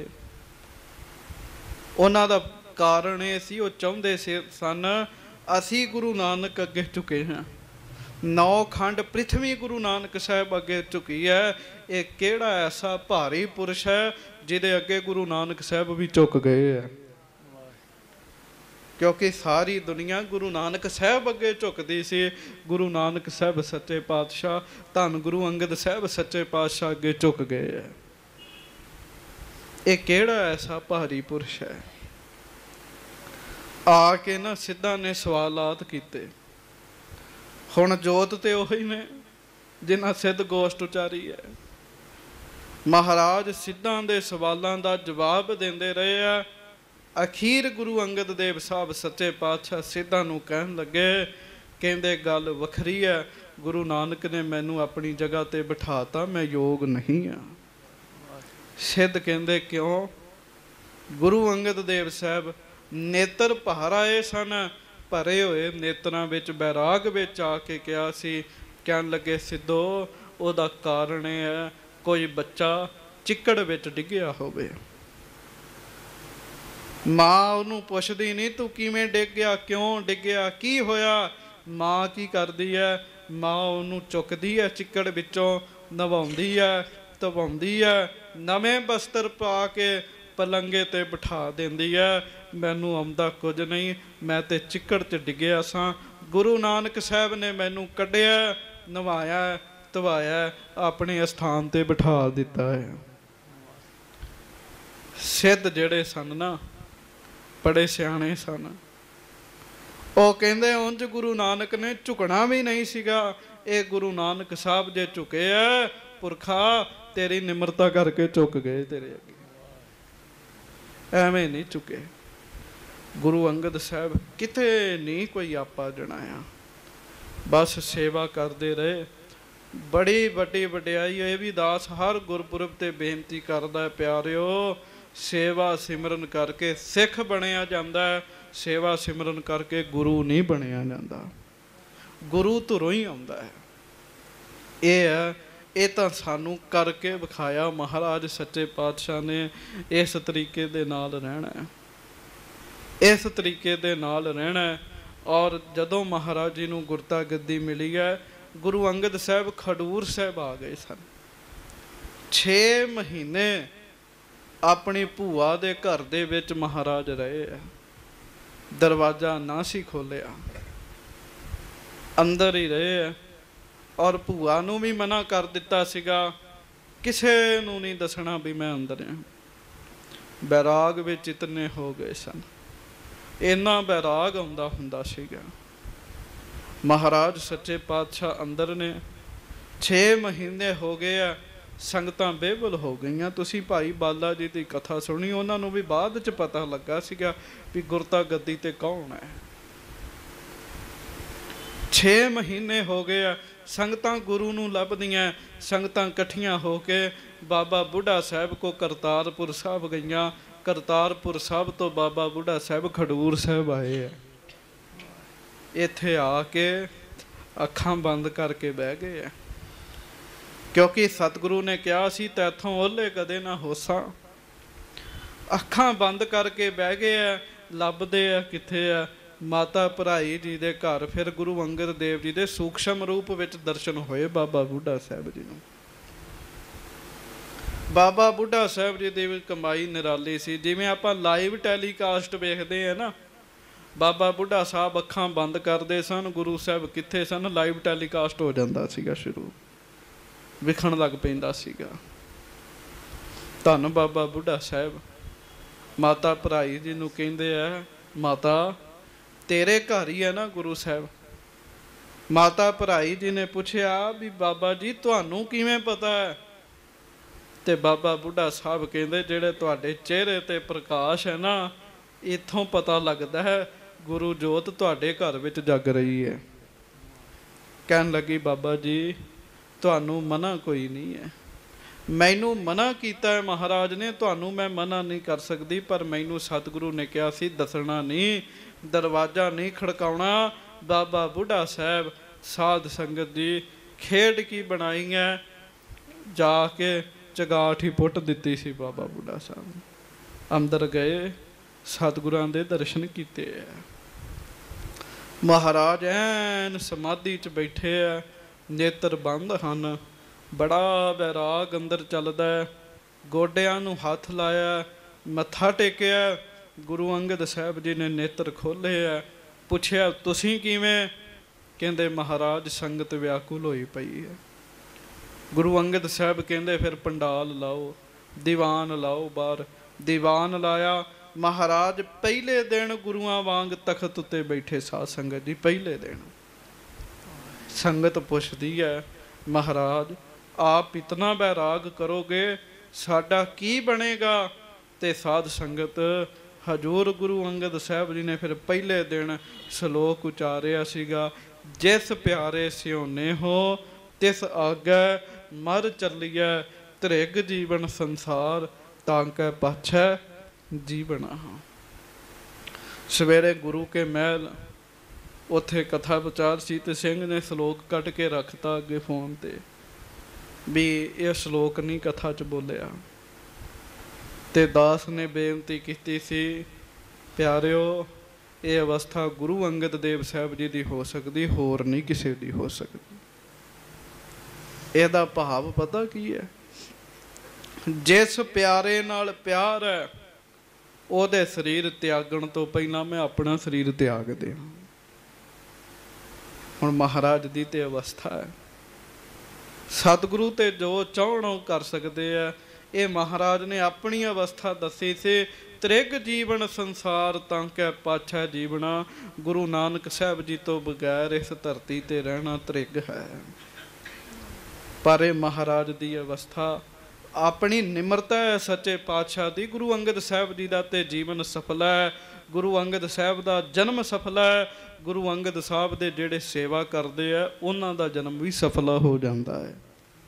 उन्हां दा कारण ये सी, वो चाहुंदे सन असी गुरु नानक अगे झुके हैं, नौ खंड पृथ्वी गुरु नानक साहब अगे झुकी है। ये केड़ा ऐसा भारी पुरुष है जिहदे अगे गुरु नानक साहब भी झुक गए है। क्योंकि सारी दुनिया गुरु नानक साहब अगे झुकदी सी। गुरु नानक साहब सच्चे पातशाह, धन गुरु अंगद साहब सच्चे पातशाह अगे झुक गए है। ये केड़ा ऐसा भारी पुरुष है? आके ना सिद्धा ने सवालात कीते। हुण जोत ते ओही ने जिन्हां सिद्ध गोष्ठ उचारी है। महाराज सिद्धां दे सवालां दा जवाब देंदे रहे आ। अखीर गुरु अंगद देव साहब सच्चे पातशाह सिद्धां नूं कहण लगे, कहंदे गल वखरी है, गुरु नानक ने मैनू अपनी जगह ते बिठाता, मैं योग नहीं हाँ। सिद्ध कहंदे क्यों? गुरु अंगद देव साहब नेत्र भर आए सन, भरे हुए नेत्रां विच बैराग विच आके कहा सी, कहण लगे सिद्धो ओदा कारण है कोई बच्चा चिक्कड़ विच डिग्गिया होवे। माँ उहनूं पुछदी नहीं तू किवें डिग गया, क्यों डिग्गिया, की होया। माँ की करदी है? माँ उहनूं चुकदी है चिक्कड़ विचों, नवाउंदी है, धवाउंदी है, नवें बस्तर पा के पलंगे ते बिठा देंदी है। मैनू आउंदा कुछ नहीं, मैं ते चिक्कड़ च डिग्गिया सां। गुरु नानक साहब ने मैनू कढ़िया, नवाया, धवाया, अपने स्थान ते बिठा दिता है। सिद्ध जिहड़े सन ना बड़े सियाणे सन। ਉਹ ਕਹਿੰਦੇ ਉਂਝ गुरु नानक ने झुकना भी नहीं सीगा। ये गुरु नानक साहब जे झुके है पुरखा तेरी निमरता करके झुक गए तेरे अगे, ਐਵੇਂ नहीं झुके। गुरु अंगद साहब किते नहीं कोई आपा जनाया, बस सेवा करते रहे। बड़ी वड्डी वड्याई ये भी दास हर गुरपुरब ते बेनती करदा है, प्यारिओ सेवा सिमरन करके सिख बनिया जांदा है, सेवा सिमरन करके गुरु नहीं बनिया जांदा। गुरु धुरों ही आउंदा है। ये है ये तो सानू करके विखाया महाराज सच्चे पातशाह ने। इस तरीके दे नाल रहना है, इस तरीके दे नाल रहना है। और जदों महाराज जी नूं गुरता गद्दी मिली है, गुरु अंगद साहब खडूर साहब आ गए सन। छे महीने अपनी भूआ दे घर दे विच महाराज रहे है। दरवाजा ना सी खोलिया, अंदर ही रहे है। और भूआ नूं भी मना कर दिता सीगा, किसे नूं नहीं दसना भी मैं अंदर हाँ। बैराग विच इतने हो गए सन, इन्ना बैराग आउंदा हुंदा सीगा। महाराज सच्चे पातशाह अंदर ने, छे महीने हो गए आ। ਸੰਗਤਾਂ ਬੇਵਲ ਹੋ ਗਈਆਂ। ਤੁਸੀਂ ਭਾਈ ਬਾਲਾ ਜੀ ਦੀ ਕਥਾ ਸੁਣੀ, ਉਹਨਾਂ ਨੂੰ ਵੀ ਬਾਅਦ 'ਚ ਪਤਾ ਲੱਗਾ ਸੀਗਾ ਵੀ ਗੁਰਤਾ ਗੱਦੀ 'ਤੇ ਕੌਣ ਹੈ। ਛੇ ਮਹੀਨੇ ਹੋ ਗਏ ਆ, ਸੰਗਤਾਂ ਗੁਰੂ ਨੂੰ ਲੱਭਦੀਆਂ। ਸੰਗਤਾਂ ਇਕੱਠੀਆਂ ਹੋ ਕੇ ਬਾਬਾ ਬੁੱਢਾ ਸਾਹਿਬ ਕੋ ਕਰਤਾਰਪੁਰ ਸਾਹਿਬ ਗਈਆਂ। ਕਰਤਾਰਪੁਰ ਸਾਹਿਬ ਤੋਂ ਬਾਬਾ ਬੁੱਢਾ ਸਾਹਿਬ ਖਡੂਰ ਸਾਹਿਬ ਆਏ ਆ। ਇੱਥੇ ਆ ਕੇ ਅੱਖਾਂ ਬੰਦ ਕਰਕੇ ਬਹਿ ਗਏ ਆ, ਕਿਉਂਕਿ ਸਤਿਗੁਰੂ ਨੇ ਕਿਹਾ ਸੀ ਤੈਥੋਂ ਓਹਲੇ ਕਦੇ ਨਾ ਹੋਸਾਂ। ਅੱਖਾਂ ਬੰਦ ਕਰਕੇ ਬਹਿ ਗਏ ਆ। ਲੱਭਦੇ ਆ ਕਿੱਥੇ ਆ? ਮਾਤਾ ਭਰਾਈ ਜੀ ਦੇ ਘਰ। ਫਿਰ ਗੁਰੂ ਅੰਗਦ ਦੇਵ ਜੀ ਦੇ ਸੂਖਸ਼ਮ ਰੂਪ ਵਿੱਚ ਦਰਸ਼ਨ ਹੋਏ ਬਾਬਾ ਬੁੱਢਾ ਸਾਹਿਬ ਜੀ ਨੂੰ। ਬਾਬਾ ਬੁੱਢਾ ਸਾਹਿਬ ਜੀ ਦੀ ਵੀ ਕਮਾਈ ਨਿਰਾਲੀ ਸੀ। ਜਿਵੇਂ ਆਪਾਂ ਲਾਈਵ ਟੈਲੀਕਾਸਟ ਵੇਖਦੇ ਆ ਨਾ, ਬਾਬਾ ਬੁੱਢਾ ਸਾਹਿਬ ਅੱਖਾਂ ਬੰਦ ਕਰਦੇ ਸਨ, ਗੁਰੂ ਸਾਹਿਬ ਕਿੱਥੇ ਸਨ, ਲਾਈਵ ਟੈਲੀਕਾਸਟ ਹੋ ਜਾਂਦਾ ਸੀਗਾ, ਸ਼ੁਰੂ ਵਿਖਣ ਲੱਗ ਪੈਂਦਾ ਸੀਗਾ। ਧੰਨ ਬਾਬਾ ਬੁੱਢਾ ਸਾਹਿਬ। ਮਾਤਾ ਭਰਾਈ ਜੀ ਨੂੰ ਕਹਿੰਦੇ ਆ, ਮਾਤਾ ਤੇਰੇ ਘਰ ਹੀ ਹੈ ਨਾ ਗੁਰੂ ਸਾਹਿਬ? ਮਾਤਾ ਭਰਾਈ ਜੀ ਨੇ ਪੁੱਛਿਆ ਵੀ ਬਾਬਾ ਜੀ ਤੁਹਾਨੂੰ ਕਿਵੇਂ ਪਤਾ ਹੈ? ਤੇ ਬਾਬਾ ਬੁੱਢਾ ਸਾਹਿਬ ਕਹਿੰਦੇ ਜਿਹੜੇ ਤੁਹਾਡੇ ਚਿਹਰੇ ਤੇ ਪ੍ਰਕਾਸ਼ ਹੈ ਨਾ, ਇੱਥੋਂ ਪਤਾ ਲੱਗਦਾ ਹੈ ਗੁਰੂ ਜੋਤ ਤੁਹਾਡੇ ਘਰ ਵਿੱਚ ਜਗ ਰਹੀ ਹੈ। ਕਹਿਣ ਲੱਗੀ ਬਾਬਾ ਜੀ ਤੁਹਾਨੂੰ ਮਨਾ ਕੋਈ ਨਹੀਂ ਹੈ। ਮੈਨੂੰ ਮਨਾ ਕੀਤਾ ਹੈ ਮਹਾਰਾਜ ਨੇ, ਤੁਹਾਨੂੰ ਮੈਂ ਮਨਾ ਨਹੀਂ ਕਰ ਸਕਦੀ, ਪਰ ਮੈਨੂੰ ਸਤਿਗੁਰੂ ਨੇ ਕਿਹਾ ਸੀ ਦੱਸਣਾ ਨਹੀਂ, ਦਰਵਾਜ਼ਾ ਨਹੀਂ ਖੜਕਾਉਣਾ। ਬਾਬਾ ਬੁੱਢਾ ਸਾਹਿਬ ਸਾਧ ਸੰਗਤ ਦੀ ਖੇਡ ਕੀ ਬਣਾਈ ਹੈ, ਜਾ ਕੇ ਚਗਾਠ ਹੀ ਪੁੱਟ ਦਿੱਤੀ ਸੀ। ਬਾਬਾ ਬੁੱਢਾ ਸਾਹਿਬ ਅੰਦਰ ਗਏ, ਸਤਿਗੁਰਾਂ ਦੇ ਦਰਸ਼ਨ ਕੀਤੇ ਹੈ। ਮਹਾਰਾਜ ਐਨ ਸਮਾਧੀ 'ਚ ਬੈਠੇ ਆ, ਨੇਤਰ ਬੰਦ ਹਨ, ਬੜਾ ਵੈਰਾਗ ਅੰਦਰ ਚੱਲਦਾ। ਗੋਡਿਆਂ ਨੂੰ ਹੱਥ ਲਾਇਆ, ਮੱਥਾ ਟੇਕਿਆ। ਗੁਰੂ ਅੰਗਦ ਸਾਹਿਬ ਜੀ ਨੇ ਨੇਤਰ ਖੋਲ੍ਹੇ ਆ। ਪੁੱਛਿਆ ਤੁਸੀਂ ਕਿਵੇਂ? ਕਹਿੰਦੇ ਮਹਾਰਾਜ ਸੰਗਤ ਵਿਆਕੁਲ ਹੋਈ ਪਈ ਹੈ। ਗੁਰੂ ਅੰਗਦ ਸਾਹਿਬ ਕਹਿੰਦੇ ਫਿਰ ਪੰਡਾਲ ਲਾਓ, ਦੀਵਾਨ ਲਾਓ ਬਾਹਰ। ਦੀਵਾਨ ਲਾਇਆ। ਮਹਾਰਾਜ ਪਹਿਲੇ ਦਿਨ ਗੁਰੂਆਂ ਵਾਂਗ ਤਖਤ ਉੱਤੇ ਬੈਠੇ। ਸਾਧ ਸੰਗਤ ਜੀ ਪਹਿਲੇ ਦਿਨ ਸੰਗਤ ਪੁੱਛਦੀ ਹੈ ਮਹਾਰਾਜ ਆਪ ਇਤਨਾ ਵੈਰਾਗ ਕਰੋਗੇ, ਸਾਡਾ ਕੀ ਬਣੇਗਾ? ਤੇ ਸਾਧ ਸੰਗਤ ਹਜ਼ੂਰ ਗੁਰੂ ਅੰਗਦ ਸਾਹਿਬ ਜੀ ਨੇ ਫਿਰ ਪਹਿਲੇ ਦਿਨ ਸ਼ਲੋਕ ਉਚਾਰਿਆ ਸੀਗਾ, ਜਿਸ ਪਿਆਰੇ ਸਿਉਨੇ ਹੋ ਤਿਸ ਆਗੈ ਮਰ ਚੱਲੀਐ, ਧ੍ਰਿਗ ਜੀਵਨ ਸੰਸਾਰ ਤਾਂ ਕੈ ਪਾਛੈ ਜੀਵਣਾ। ਸਵੇਰੇ ਗੁਰੂ ਕੇ ਮਹਿਲ ਉੱਥੇ ਕਥਾ ਵਿਚਾਰ ਸੀ ਤੇ ਸਿੰਘ ਨੇ ਸ਼ਲੋਕ ਕੱਢ ਕੇ ਰੱਖਤਾ ਅੱਗੇ ਫੋਨ ਤੇ ਵੀ ਇਹ ਸ਼ਲੋਕ ਨਹੀਂ ਕਥਾ 'ਚ ਬੋਲਿਆ। ਤੇ ਦਾਸ ਨੇ ਬੇਨਤੀ ਕੀਤੀ ਸੀ, ਪਿਆਰਿਓ ਇਹ ਅਵਸਥਾ ਗੁਰੂ ਅੰਗਦ ਦੇਵ ਸਾਹਿਬ ਜੀ ਦੀ ਹੋ ਸਕਦੀ, ਹੋਰ ਨਹੀਂ ਕਿਸੇ ਦੀ ਹੋ ਸਕਦੀ। ਇਹਦਾ ਭਾਵ ਪਤਾ ਕੀ ਹੈ? ਜਿਸ ਪਿਆਰੇ ਨਾਲ ਪਿਆਰ ਹੈ ਉਹਦੇ ਸਰੀਰ ਤਿਆਗਣ ਤੋਂ ਪਹਿਲਾਂ ਮੈਂ ਆਪਣਾ ਸਰੀਰ ਤਿਆਗ ਦਿਆਂ। ਹੁਣ ਮਹਾਰਾਜ ਦੀ ਤੇ ਅਵਸਥਾ ਹੈ, ਸਤਿਗੁਰੂ ਤੇ ਜੋ ਚਾਹਣ ਉਹ ਕਰ ਸਕਦੇ ਆ। ਇਹ ਮਹਾਰਾਜ ਨੇ ਆਪਣੀ ਅਵਸਥਾ ਦੱਸੀ ਸੀ, ਤ੍ਰਿਗ ਜੀਵਨ ਸੰਸਾਰ ਤਾਂ ਕੈ ਪਾਛੈ ਜੀਵਣਾ। ਗੁਰੂ ਨਾਨਕ ਸਾਹਿਬ ਜੀ ਤੋਂ ਬਗੈਰ ਇਸ ਧਰਤੀ ਤੇ ਰਹਿਣਾ ਤ੍ਰਿਗ ਹੈ। ਪਰ ਇਹ ਮਹਾਰਾਜ ਦੀ ਅਵਸਥਾ ਆਪਣੀ ਨਿਮਰਤਾ ਹੈ ਸੱਚੇ ਪਾਤਸ਼ਾਹ ਦੀ। ਗੁਰੂ ਅੰਗਦ ਸਾਹਿਬ ਜੀ ਦਾ ਤੇ ਜੀਵਨ ਸਫਲ ਹੈ, ਗੁਰੂ ਅੰਗਦ ਸਾਹਿਬ ਦਾ ਜਨਮ ਸਫਲ ਹੈ। ਗੁਰੂ ਅੰਗਦ ਸਾਹਿਬ ਦੇ ਜਿਹੜੇ ਸੇਵਾ ਕਰਦੇ ਆ ਉਹਨਾਂ ਦਾ ਜਨਮ ਵੀ ਸਫਲਾ ਹੋ ਜਾਂਦਾ ਹੈ,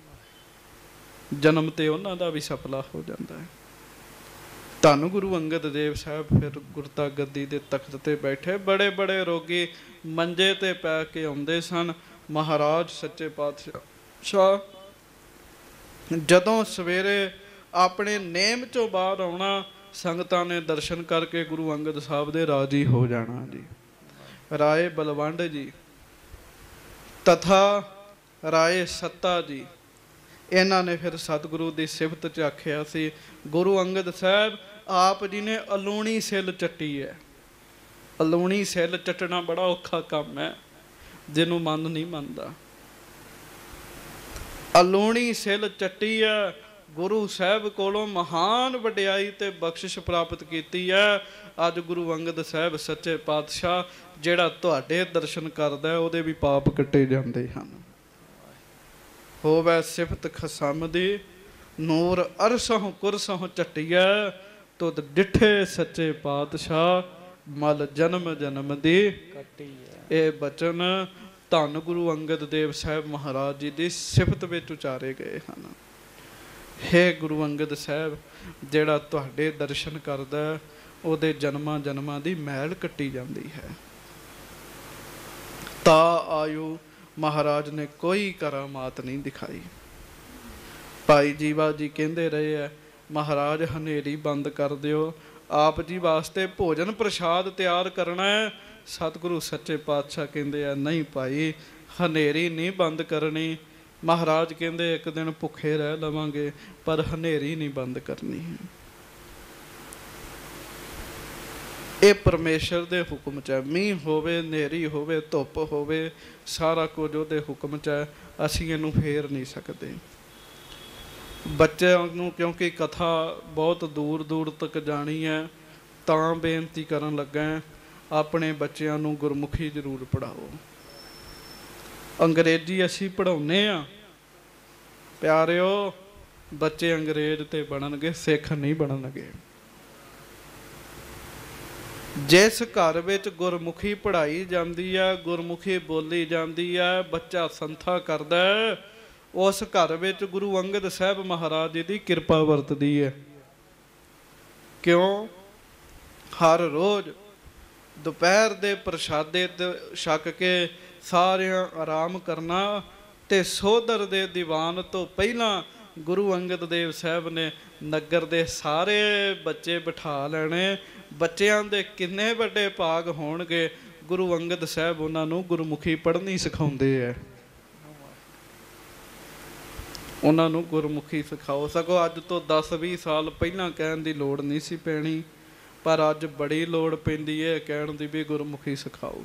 ਜਨਮ ਤੇ ਉਹਨਾਂ ਦਾ ਵੀ ਸਫਲਾ ਹੋ ਜਾਂਦਾ ਹੈ। ਧੰਨ ਗੁਰੂ ਅੰਗਦ ਦੇਵ ਸਾਹਿਬ ਫਿਰ ਗੁਰਤਾ ਗੱਦੀ ਦੇ ਤਖਤ ਤੇ ਬੈਠੇ। ਬੜੇ ਬੜੇ ਰੋਗੀ ਮੰਜੇ ਤੇ ਪੈ ਕੇ ਆਉਂਦੇ ਸਨ। ਮਹਾਰਾਜ ਸੱਚੇ ਪਾਤਸ਼ਾਹ ਜਦੋਂ ਸਵੇਰੇ ਆਪਣੇ ਨੇਮ ਚੋਂ ਬਾਹਰ ਆਉਣਾ, ਸੰਗਤਾਂ ਨੇ ਦਰਸ਼ਨ ਕਰਕੇ ਗੁਰੂ ਅੰਗਦ ਸਾਹਿਬ ਦੇ ਰਾਜੀ ਹੋ ਜਾਣਾ ਜੀ। ਰਾਏ ਬਲਵੰਡ ਜੀ ਤਥਾ ਰਾਏ ਸੱਤਾ ਜੀ, ਇਹਨਾਂ ਨੇ ਫਿਰ ਸਤਿਗੁਰੂ ਦੀ ਸਿਫਤ 'ਚ ਆਖਿਆ ਸੀ, ਗੁਰੂ ਅੰਗਦ ਸਾਹਿਬ ਆਪ ਜੀ ਨੇ ਅਲੂਣੀ ਸਿੱਲ ਚੱਟੀ ਹੈ। ਅਲੂਣੀ ਸਿੱਲ ਚੱਟਣਾ ਬੜਾ ਔਖਾ ਕੰਮ ਹੈ, ਜਿਹਨੂੰ ਮਨ ਨਹੀਂ ਮੰਨਦਾ। ਅਲੂਣੀ ਸਿੱਲ ਚੱਟੀ ਹੈ, ਗੁਰੂ ਸਾਹਿਬ ਕੋਲੋਂ ਮਹਾਨ ਵਡਿਆਈ ਤੇ ਬਖਸ਼ਿਸ਼ ਪ੍ਰਾਪਤ ਕੀਤੀ ਹੈ। ਅੱਜ ਗੁਰੂ ਅੰਗਦ ਸਾਹਿਬ ਸੱਚੇ ਪਾਤਸ਼ਾਹ ਜਿਹੜਾ ਤੁਹਾਡੇ ਦਰਸ਼ਨ ਕਰਦਾ ਉਹਦੇ ਵੀ ਪਾਪ ਕੱਟੇ ਜਾਂਦੇ ਹਨ। ਹੋਵੇ ਸਿਫਤ ਖਸਮ ਦੀ ਨੂਰ ਅਰਸਹੁ ਕੁਰਸਹੁ ਝਟਿਐ ਤੁਧ ਡਿਠੇ ਸੱਚੇ ਪਾਤਸ਼ਾਹ ਮਲ ਜਨਮ ਜਨਮ ਦੀ ਕੱਟੀਐ। ਇਹ ਬਚਨ ਧੰਨ ਗੁਰੂ ਅੰਗਦ ਦੇਵ ਸਾਹਿਬ ਮਹਾਰਾਜ ਜੀ ਦੀ ਸਿਫਤ ਵਿੱਚ ਉਚਾਰੇ ਗਏ ਹਨ। ਹੇ ਗੁਰੂ ਅੰਗਦ ਸਾਹਿਬ, ਜਿਹੜਾ ਤੁਹਾਡੇ ਦਰਸ਼ਨ ਕਰਦਾ ਉਹਦੇ ਜਨਮਾਂ ਜਨਮਾਂ ਦੀ ਮੈਲ ਕੱਟੀ ਜਾਂਦੀ ਹੈ। ਤਾ ਆਯੂ ਮਹਾਰਾਜ ਨੇ ਕੋਈ ਕਰਾਮਾਤ ਨਹੀਂ ਦਿਖਾਈ। ਭਾਈ ਜੀਵਾ ਜੀ ਕਹਿੰਦੇ ਰਹੇ ਹੈ, ਮਹਾਰਾਜ ਹਨੇਰੀ ਬੰਦ ਕਰ ਦਿਓ, ਆਪ ਜੀ ਵਾਸਤੇ ਭੋਜਨ ਪ੍ਰਸ਼ਾਦ ਤਿਆਰ ਕਰਨਾ ਹੈ। ਸਤਿਗੁਰੂ ਸੱਚੇ ਪਾਤਸ਼ਾਹ ਕਹਿੰਦੇ ਆ, ਨਹੀਂ ਭਾਈ ਹਨੇਰੀ ਨਹੀਂ ਬੰਦ ਕਰਨੀ। ਮਹਾਰਾਜ ਕਹਿੰਦੇ ਇੱਕ ਦਿਨ ਭੁੱਖੇ ਰਹਿ ਲਵਾਂਗੇ ਪਰ ਹਨੇਰੀ ਨਹੀਂ ਬੰਦ ਕਰਨੀ। ਇਹ ਪਰਮੇਸ਼ਰ ਦੇ ਹੁਕਮ 'ਚ ਹੈ। ਮੀਂਹ ਹੋਵੇ, ਹਨੇਰੀ ਹੋਵੇ, ਧੁੱਪ ਹੋਵੇ, ਸਾਰਾ ਕੁਝ ਉਹਦੇ ਹੁਕਮ 'ਚ ਹੈ। ਅਸੀਂ ਇਹਨੂੰ ਫੇਰ ਨਹੀਂ ਸਕਦੇ। ਬੱਚਿਆਂ ਨੂੰ ਕਿਉਂਕਿ ਕਥਾ ਬਹੁਤ ਦੂਰ ਦੂਰ ਤੱਕ ਜਾਣੀ ਹੈ, ਤਾਂ ਬੇਨਤੀ ਕਰਨ ਲੱਗਾ ਆਪਣੇ ਬੱਚਿਆਂ ਨੂੰ ਗੁਰਮੁਖੀ ਜ਼ਰੂਰ ਪੜ੍ਹਾਓ। ਅੰਗਰੇਜ਼ੀ ਅਸੀਂ ਪੜ੍ਹਾਉਂਦੇ ਹਾਂ ਪਿਆਰਿਓ, ਬੱਚੇ ਅੰਗਰੇਜ਼ ਤੇ ਬਣਨਗੇ, ਸਿੱਖ ਨਹੀਂ ਬਣਨਗੇ। ਜਿਸ ਘਰ ਵਿੱਚ ਗੁਰਮੁਖੀ ਪੜ੍ਹਾਈ ਜਾਂਦੀ ਹੈ, ਗੁਰਮੁਖੀ ਬੋਲੀ ਜਾਂਦੀ ਹੈ, ਬੱਚਾ ਸੰਥਾ ਕਰਦਾ, ਉਸ ਘਰ ਵਿੱਚ ਗੁਰੂ ਅੰਗਦ ਸਾਹਿਬ ਮਹਾਰਾਜ ਜੀ ਦੀ ਕਿਰਪਾ ਵਰਤਦੀ ਹੈ। ਕਿਉਂ? ਹਰ ਰੋਜ਼ ਦੁਪਹਿਰ ਦੇ ਪ੍ਰਸ਼ਾਦੇ ਛਕ ਕੇ ਸਾਰਿਆਂ ਆਰਾਮ ਕਰਨਾ, ਤੇ ਸੋਧਰ ਦੇ ਦੀਵਾਨ ਤੋਂ ਪਹਿਲਾਂ ਗੁਰੂ ਅੰਗਦ ਦੇਵ ਸਾਹਿਬ ਨੇ ਨਗਰ ਦੇ ਸਾਰੇ ਬੱਚੇ ਬਿਠਾ ਲੈਣੇ। ਬੱਚਿਆਂ ਦੇ ਕਿੰਨੇ ਵੱਡੇ ਭਾਗ ਹੋਣਗੇ, ਗੁਰੂ ਅੰਗਦ ਸਾਹਿਬ ਉਹਨਾਂ ਨੂੰ ਗੁਰਮੁਖੀ ਪੜ੍ਹਨੀ ਸਿਖਾਉਂਦੇ ਹੈ। ਉਹਨਾਂ ਨੂੰ ਗੁਰਮੁਖੀ ਸਿਖਾਓ। ਸਗੋਂ ਅੱਜ ਤੋਂ ਦਸ ਵੀਹ ਸਾਲ ਪਹਿਲਾਂ ਕਹਿਣ ਦੀ ਲੋੜ ਨਹੀਂ ਸੀ ਪੈਣੀ, ਪਰ ਅੱਜ ਬੜੀ ਲੋੜ ਪੈਂਦੀ ਹੈ ਕਹਿਣ ਦੀ ਵੀ ਗੁਰਮੁਖੀ ਸਿਖਾਓ।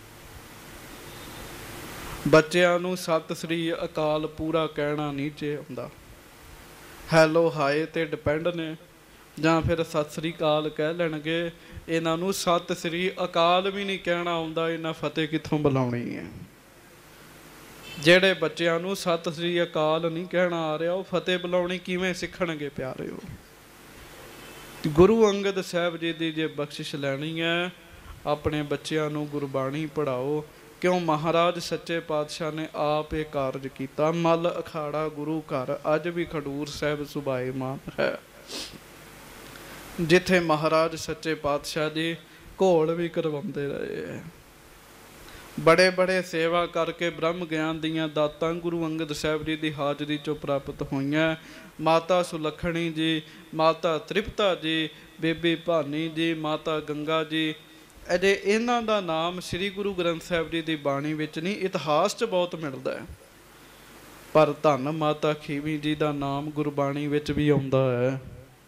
ਬੱਚਿਆਂ ਨੂੰ ਸਤਿ ਸ੍ਰੀ ਅਕਾਲ ਪੂਰਾ ਕਹਿਣਾ ਨਹੀਂ ਚਾਹੀਦਾ। ਹੈਲੋ ਹਾਏ ਤੇ ਡਿਪੈਂਡ ਨੇ, ਜਾਂ ਫਿਰ ਸਤਿ ਸ੍ਰੀ ਅਕਾਲ ਕਹਿ ਲੈਣਗੇ। ਇਹਨਾਂ ਨੂੰ ਸਤਿ ਸ੍ਰੀ ਅਕਾਲ ਵੀ ਨਹੀਂ ਕਹਿਣਾ ਆਉਂਦਾ, ਇਹਨਾਂ ਫਤਿਹ ਕਿੱਥੋਂ ਬੁਲਾਉਣੀ ਹੈ। ਜਿਹੜੇ ਬੱਚਿਆਂ ਨੂੰ ਸਤਿ ਸ੍ਰੀ ਅਕਾਲ ਨਹੀਂ ਕਹਿਣਾ ਆ ਰਿਹਾ, ਉਹ ਫਤਿਹ ਬੁਲਾਉਣੀ ਕਿਵੇਂ ਸਿੱਖਣਗੇ ਪਿਆਰਿਓ। ਗੁਰੂ ਅੰਗਦ ਸਾਹਿਬ ਜੀ ਦੀ ਜੇ ਬਖਸ਼ਿਸ਼ ਲੈਣੀ ਹੈ, ਆਪਣੇ ਬੱਚਿਆਂ ਨੂੰ ਗੁਰਬਾਣੀ ਪੜ੍ਹਾਓ। ਕਿਉਂ? ਮਹਾਰਾਜ ਸੱਚੇ ਪਾਤਸ਼ਾਹ ਨੇ ਆਪ ਇਹ ਕਾਰਜ ਕੀਤਾ। ਮੱਲ ਅਖਾੜਾ ਗੁਰੂ ਘਰ ਅੱਜ ਵੀ ਖਡੂਰ ਸਾਹਿਬ ਸੁਭਾਏਮਾਨ ਹੈ, ਜਿੱਥੇ ਮਹਾਰਾਜ ਸੱਚੇ ਪਾਤਸ਼ਾਹ ਜੀ ਘੋਲ ਵੀ ਕਰਵਾਉਂਦੇ ਰਹੇ ਹੈ। ਬੜੇ ਬੜੇ ਸੇਵਾ ਕਰਕੇ ਬ੍ਰਹਮ ਗਿਆਨ ਦੀਆਂ ਦਾਤਾਂ ਗੁਰੂ ਅੰਗਦ ਸਾਹਿਬ ਜੀ ਦੀ ਹਾਜ਼ਰੀ 'ਚੋਂ ਪ੍ਰਾਪਤ ਹੋਈਆਂ। ਮਾਤਾ ਸੁਲੱਖਣੀ ਜੀ, ਮਾਤਾ ਤ੍ਰਿਪਤਾ ਜੀ, ਬੀਬੀ ਭਾਨੀ ਜੀ, ਮਾਤਾ ਗੰਗਾ ਜੀ, ਅਜੇ ਇਹਨਾਂ ਦਾ ਨਾਮ ਸ੍ਰੀ ਗੁਰੂ ਗ੍ਰੰਥ ਸਾਹਿਬ ਜੀ ਦੀ ਬਾਣੀ ਵਿੱਚ ਨਹੀਂ, ਇਤਿਹਾਸ 'ਚ ਬਹੁਤ ਮਿਲਦਾ ਹੈ। ਪਰ ਧੰਨ ਮਾਤਾ ਖੀਵੀ ਜੀ ਦਾ ਨਾਮ ਗੁਰਬਾਣੀ ਵਿੱਚ ਵੀ ਆਉਂਦਾ ਹੈ।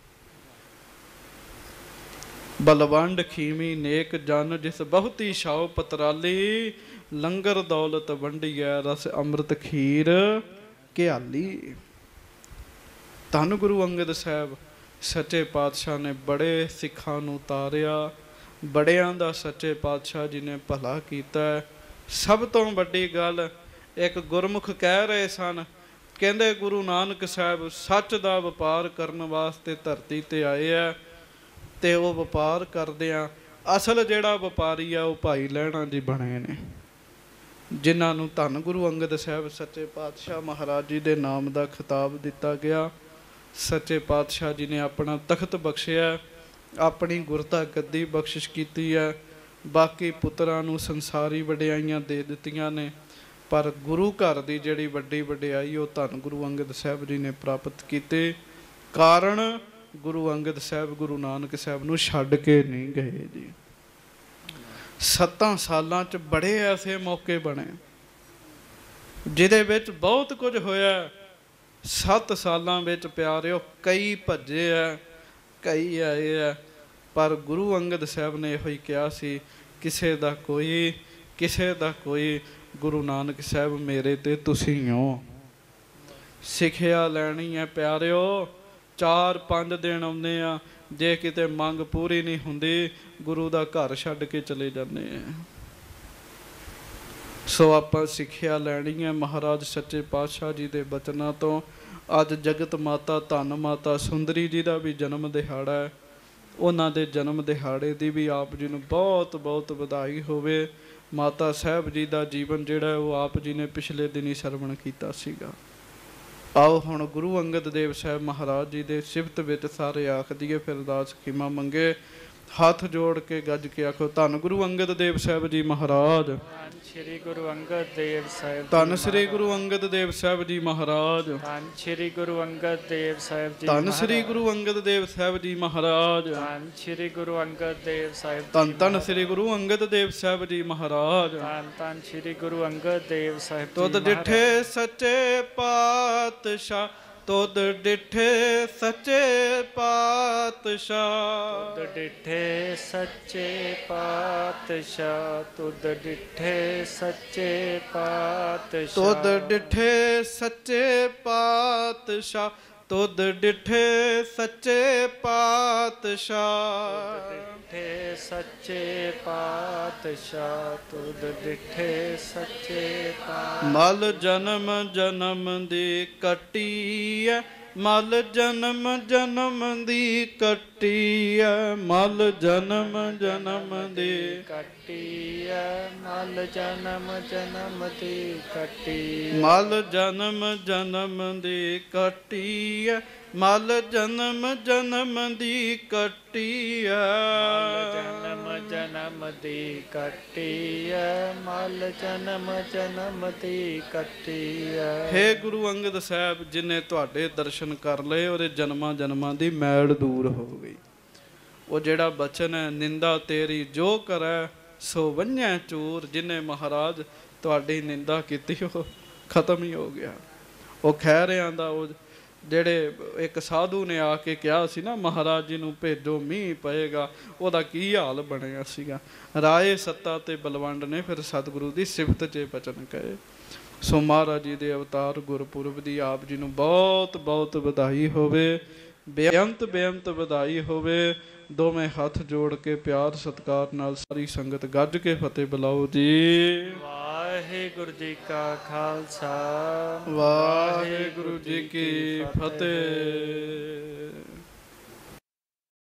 ਬਲਵੰਡ ਖੀਵੀ ਨੇਕ ਜਨ ਜਿਸ ਬਹੁਤੀ ਛਾਉ ਪਤਰਾਲੀ, ਲੰਗਰ ਦੌਲਤ ਵੰਡੀਐ ਰਸ ਅੰਮ੍ਰਿਤ ਖੀਰ ਘਿਆਲੀ। ਧੰਨ ਗੁਰੂ ਅੰਗਦ ਸਾਹਿਬ ਸੱਚੇ ਪਾਤਸ਼ਾਹ ਨੇ ਬੜੇ ਸਿੱਖਾਂ ਨੂੰ ਤਾਰਿਆ, ਬੜਿਆਂ ਦਾ ਸੱਚੇ ਪਾਤਸ਼ਾਹ ਜੀ ਨੇ ਭਲਾ ਕੀਤਾ। ਸਭ ਤੋਂ ਵੱਡੀ ਗੱਲ ਇੱਕ ਗੁਰਮੁਖ ਕਹਿ ਰਹੇ ਸਨ, ਕਹਿੰਦੇ ਗੁਰੂ ਨਾਨਕ ਸਾਹਿਬ ਸੱਚ ਦਾ ਵਪਾਰ ਕਰਨ ਵਾਸਤੇ ਧਰਤੀ 'ਤੇ ਆਏ ਆ, ਅਤੇ ਉਹ ਵਪਾਰ ਕਰਦਿਆਂ ਅਸਲ ਜਿਹੜਾ ਵਪਾਰੀ ਆ ਉਹ ਭਾਈ ਲਹਿਣਾ ਜੀ ਬਣੇ ਨੇ, ਜਿਨ੍ਹਾਂ ਨੂੰ ਧੰਨ ਗੁਰੂ ਅੰਗਦ ਸਾਹਿਬ ਸੱਚੇ ਪਾਤਸ਼ਾਹ ਮਹਾਰਾਜ ਜੀ ਦੇ ਨਾਮ ਦਾ ਖਿਤਾਬ ਦਿੱਤਾ ਗਿਆ। ਸੱਚੇ ਪਾਤਸ਼ਾਹ ਜੀ ਨੇ ਆਪਣਾ ਤਖਤ ਬਖਸ਼ਿਆ, ਆਪਣੀ ਗੁਰਤਾ ਗੱਦੀ ਬਖਸ਼ਿਸ਼ ਕੀਤੀ ਹੈ। ਬਾਕੀ ਪੁੱਤਰਾਂ ਨੂੰ ਸੰਸਾਰੀ ਵਡਿਆਈਆਂ ਦੇ ਦਿੱਤੀਆਂ ਨੇ, ਪਰ ਗੁਰੂ ਘਰ ਦੀ ਜਿਹੜੀ ਵੱਡੀ ਵਡਿਆਈ ਉਹ ਧੰਨ ਗੁਰੂ ਅੰਗਦ ਸਾਹਿਬ ਜੀ ਨੇ ਪ੍ਰਾਪਤ ਕੀਤੀ। ਕਾਰਨ ਗੁਰੂ ਅੰਗਦ ਸਾਹਿਬ ਗੁਰੂ ਨਾਨਕ ਸਾਹਿਬ ਨੂੰ ਛੱਡ ਕੇ ਨਹੀਂ ਗਏ ਜੀ। ਸੱਤਾਂ ਸਾਲਾਂ 'ਚ ਬੜੇ ਐਸੇ ਮੌਕੇ ਬਣੇ ਜਿਹਦੇ ਵਿੱਚ ਬਹੁਤ ਕੁਝ ਹੋਇਆ। ਸੱਤ ਸਾਲਾਂ ਵਿੱਚ ਪਿਆਰਿਓ ਕਈ ਭੱਜੇ ਆ, ਕਈ ਆਏ ਆ, ਪਰ ਗੁਰੂ ਅੰਗਦ ਸਾਹਿਬ ਨੇ ਇਹੋ ਹੀ ਕਿਹਾ ਸੀ, ਕਿਸੇ ਦਾ ਕੋਈ ਕਿਸੇ ਦਾ ਕੋਈ, ਗੁਰੂ ਨਾਨਕ ਸਾਹਿਬ ਮੇਰੇ ਤੇ ਤੁਸੀਂ ਹੋ। ਸਿੱਖਿਆ ਲੈਣੀ ਹੈ ਪਿਆਰਿਓ, ਚਾਰ ਪੰਜ ਦਿਨ ਆਉਂਦੇ ਆ, ਜੇ ਕਿਤੇ ਮੰਗ ਪੂਰੀ ਨਹੀਂ ਹੁੰਦੀ ਗੁਰੂ ਦਾ ਘਰ ਛੱਡ ਕੇ ਚਲੇ ਜਾਂਦੇ ਆ। ਸੋ ਆਪਾਂ ਸਿੱਖਿਆ ਲੈਣੀ ਹੈ ਮਹਾਰਾਜ ਸੱਚੇ ਪਾਤਸ਼ਾਹ ਜੀ ਦੇ ਬਚਨਾਂ ਤੋਂ। ਅੱਜ ਜਗਤ ਮਾਤਾ ਧੰਨ ਮਾਤਾ ਸੁੰਦਰੀ ਜੀ ਦਾ ਵੀ ਜਨਮ ਦਿਹਾੜਾ ਹੈ। ਉਹਨਾਂ ਦੇ ਜਨਮ ਦਿਹਾੜੇ ਦੀ ਵੀ ਆਪ ਜੀ ਨੂੰ ਬਹੁਤ ਬਹੁਤ ਵਧਾਈ ਹੋਵੇ। ਮਾਤਾ ਸਾਹਿਬ ਜੀ ਦਾ ਜੀਵਨ ਜਿਹੜਾ ਉਹ ਆਪ ਜੀ ਨੇ ਪਿਛਲੇ ਦਿਨੀ ਸਰਵਣ ਕੀਤਾ ਸੀਗਾ। ਆਓ ਹੁਣ ਗੁਰੂ ਅੰਗਦ ਦੇਵ ਸਾਹਿਬ ਮਹਾਰਾਜ ਜੀ ਦੇ ਸਿਫਤ ਵਿੱਚ ਸਾਰੇ ਆਖ ਦੀਏ, ਫਿਰ ਅਰਦਾਸ ਖਿਮਾ ਮੰਗੇ। ਹੱਥ ਜੋੜ ਕੇ ਗੱਜ ਕੇ ਆਖੋ, ਧੰਨ ਗੁਰੂ ਅੰਗਦ ਦੇਵ ਸਾਹਿਬ ਜੀ ਮਹਾਰਾਜ। ਧੰਨ ਸ੍ਰੀ ਗੁਰੂ ਅੰਗਦ ਦੇਵ ਸਾਹਿਬ ਧੰਨ ਸ੍ਰੀ ਗੁਰੂ ਅੰਗਦ ਦੇਵ ਸਾਹਿਬ ਜੀ ਮਹਾਰਾਜ। ਧੰਨ ਸ੍ਰੀ ਗੁਰੂ ਅੰਗਦ ਦੇਵ ਸਾਹਿਬ ਜੀ ਧੰਨ ਸ੍ਰੀ ਗੁਰੂ ਅੰਗਦ ਦੇਵ ਸਾਹਿਬ ਜੀ ਮਹਾਰਾਜ। ਧੰਨ ਸ੍ਰੀ ਗੁਰੂ ਅੰਗਦ ਦੇਵ ਸਾਹਿਬ ਧੰਨ ਧੰਨ ਸ੍ਰੀ ਗੁਰੂ ਅੰਗਦ ਦੇਵ ਸਾਹਿਬ ਜੀ ਮਹਾਰਾਜ। ਧੰਨ ਧੰਨ ਸ੍ਰੀ ਗੁਰੂ ਅੰਗਦ ਦੇਵ ਸਾਹਿਬ ਜੀ ਤੁਧ ਡਿਠੇ ਸੱਚੇ ਪਾਤਸ਼ਾਹ, ਤੁਧ ਡਿਠੇ ਸੱਚੇ ਪਾਤਸ਼ਾਹ, ਤੁਧ ਡਿਠੇ ਸੱਚੇ ਪਾਤਸ਼ਾਹ, ਤੁਧ ਡਿਠੇ ਸੱਚੇ ਪਾਤਸ਼ਾਹ, ਤੁਧ ਡਿਠੇ ਸੱਚੇ ਪਾਤਸ਼ਾਹ, ਤੁਧ ਡਿਠੇ ਸੱਚੇ ਪਾਤਸ਼ਾਹ, ਡਿਠੇ ਸੱਚੇ ਪਾਤਸ਼ਾਹ, ਤੁਧ ਡਿਠੇ ਸੱਚੇ ਪਾਤਸ਼ਾਹ। ਮਲ ਜਨਮ ਜਨਮ ਦੀ ਕੱਟੀ ਐ, ਮਲ ਜਨਮ ਜਨਮ ਦੀ ਕੱਟੀ ਐ, ਮਲ ਜਨਮ ਜਨਮ ਦੀ ਕੱਟੀ ਐ, ਮਲ ਜਨਮ ਜਨਮ ਦੀ ਕੱਟੀ, ਮਲ ਜਨਮ ਜਨਮ ਦੀ ਕੱਟੀ ਐ, ਮਲ ਜਨਮ ਜਨਮ ਦੀ ਕੱਟੀ ਐ, ਜਨਮ ਜਨਮ ਦੀ ਕੱਟੀ ਐ, ਮਲ ਜਨਮ ਜਨਮ ਦੀ ਕੱਟੀ ਐ। ਹੇ ਗੁਰੂ ਅੰਗਦ ਸਾਹਿਬ, ਜਿਨੇ ਤੁਹਾਡੇ ਦਰਸ਼ਨ ਕਰ ਲਏ ਉਹਦੇ ਜਨਮਾਂ ਜਨਮਾਂ ਦੀ ਮੈਲ ਦੂਰ ਹੋ ਗਈ। ਉਹ ਜਿਹੜਾ ਬਚਨ ਹੈ, ਨਿੰਦਾ ਤੇਰੀ ਜੋ ਕਰੈ ਸੋ ਵੰਝੈ ਚੂਰ, ਜਿਨੇ ਮਹਾਰਾਜ ਤੁਹਾਡੀ ਨਿੰਦਾ ਕੀਤੀ ਉਹ ਖਤਮ ਹੀ ਹੋ ਗਿਆ। ਉਹ ਖਹਿਰਿਆਂ ਦਾ ਉਹ ਜਿਹੜੇ ਇੱਕ ਸਾਧੂ ਨੇ ਆ ਕੇ ਕਿਹਾ ਸੀ ਨਾ, ਮਹਾਰਾਜ ਜੀ ਨੂੰ ਭੇਜੋ ਮੀਂਹ ਪਏਗਾ, ਉਹਦਾ ਕੀ ਹਾਲ ਬਣਿਆ ਸੀਗਾ। ਰਾਏ ਸੱਤਾ ਤੇ ਬਲਵੰਡ ਨੇ ਫਿਰ ਸਤਿਗੁਰੂ ਦੀ ਸਿਫਤ 'ਚ ਬਚਨ ਕਹੇ। ਸੋ ਮਹਾਰਾਜ ਜੀ ਦੇ ਅਵਤਾਰ ਗੁਰਪੁਰਬ ਦੀ ਆਪ ਜੀ ਨੂੰ ਬਹੁਤ ਬਹੁਤ ਵਧਾਈ ਹੋਵੇ, ਬੇਅੰਤ ਬੇਅੰਤ ਵਧਾਈ ਹੋਵੇ। ਦੋਵੇਂ ਹੱਥ ਜੋੜ ਕੇ ਪਿਆਰ ਸਤਿਕਾਰ ਨਾਲ ਸਾਰੀ ਸੰਗਤ ਗੱਜ ਕੇ ਫਤਿਹ ਬੁਲਾਓ ਜੀ। ਵਾਹਿਗੁਰੂ ਜੀ ਕਾ ਖਾਲਸਾ, ਵਾਹਿਗੁਰੂ ਜੀ ਕੀ ਫਤਿਹ।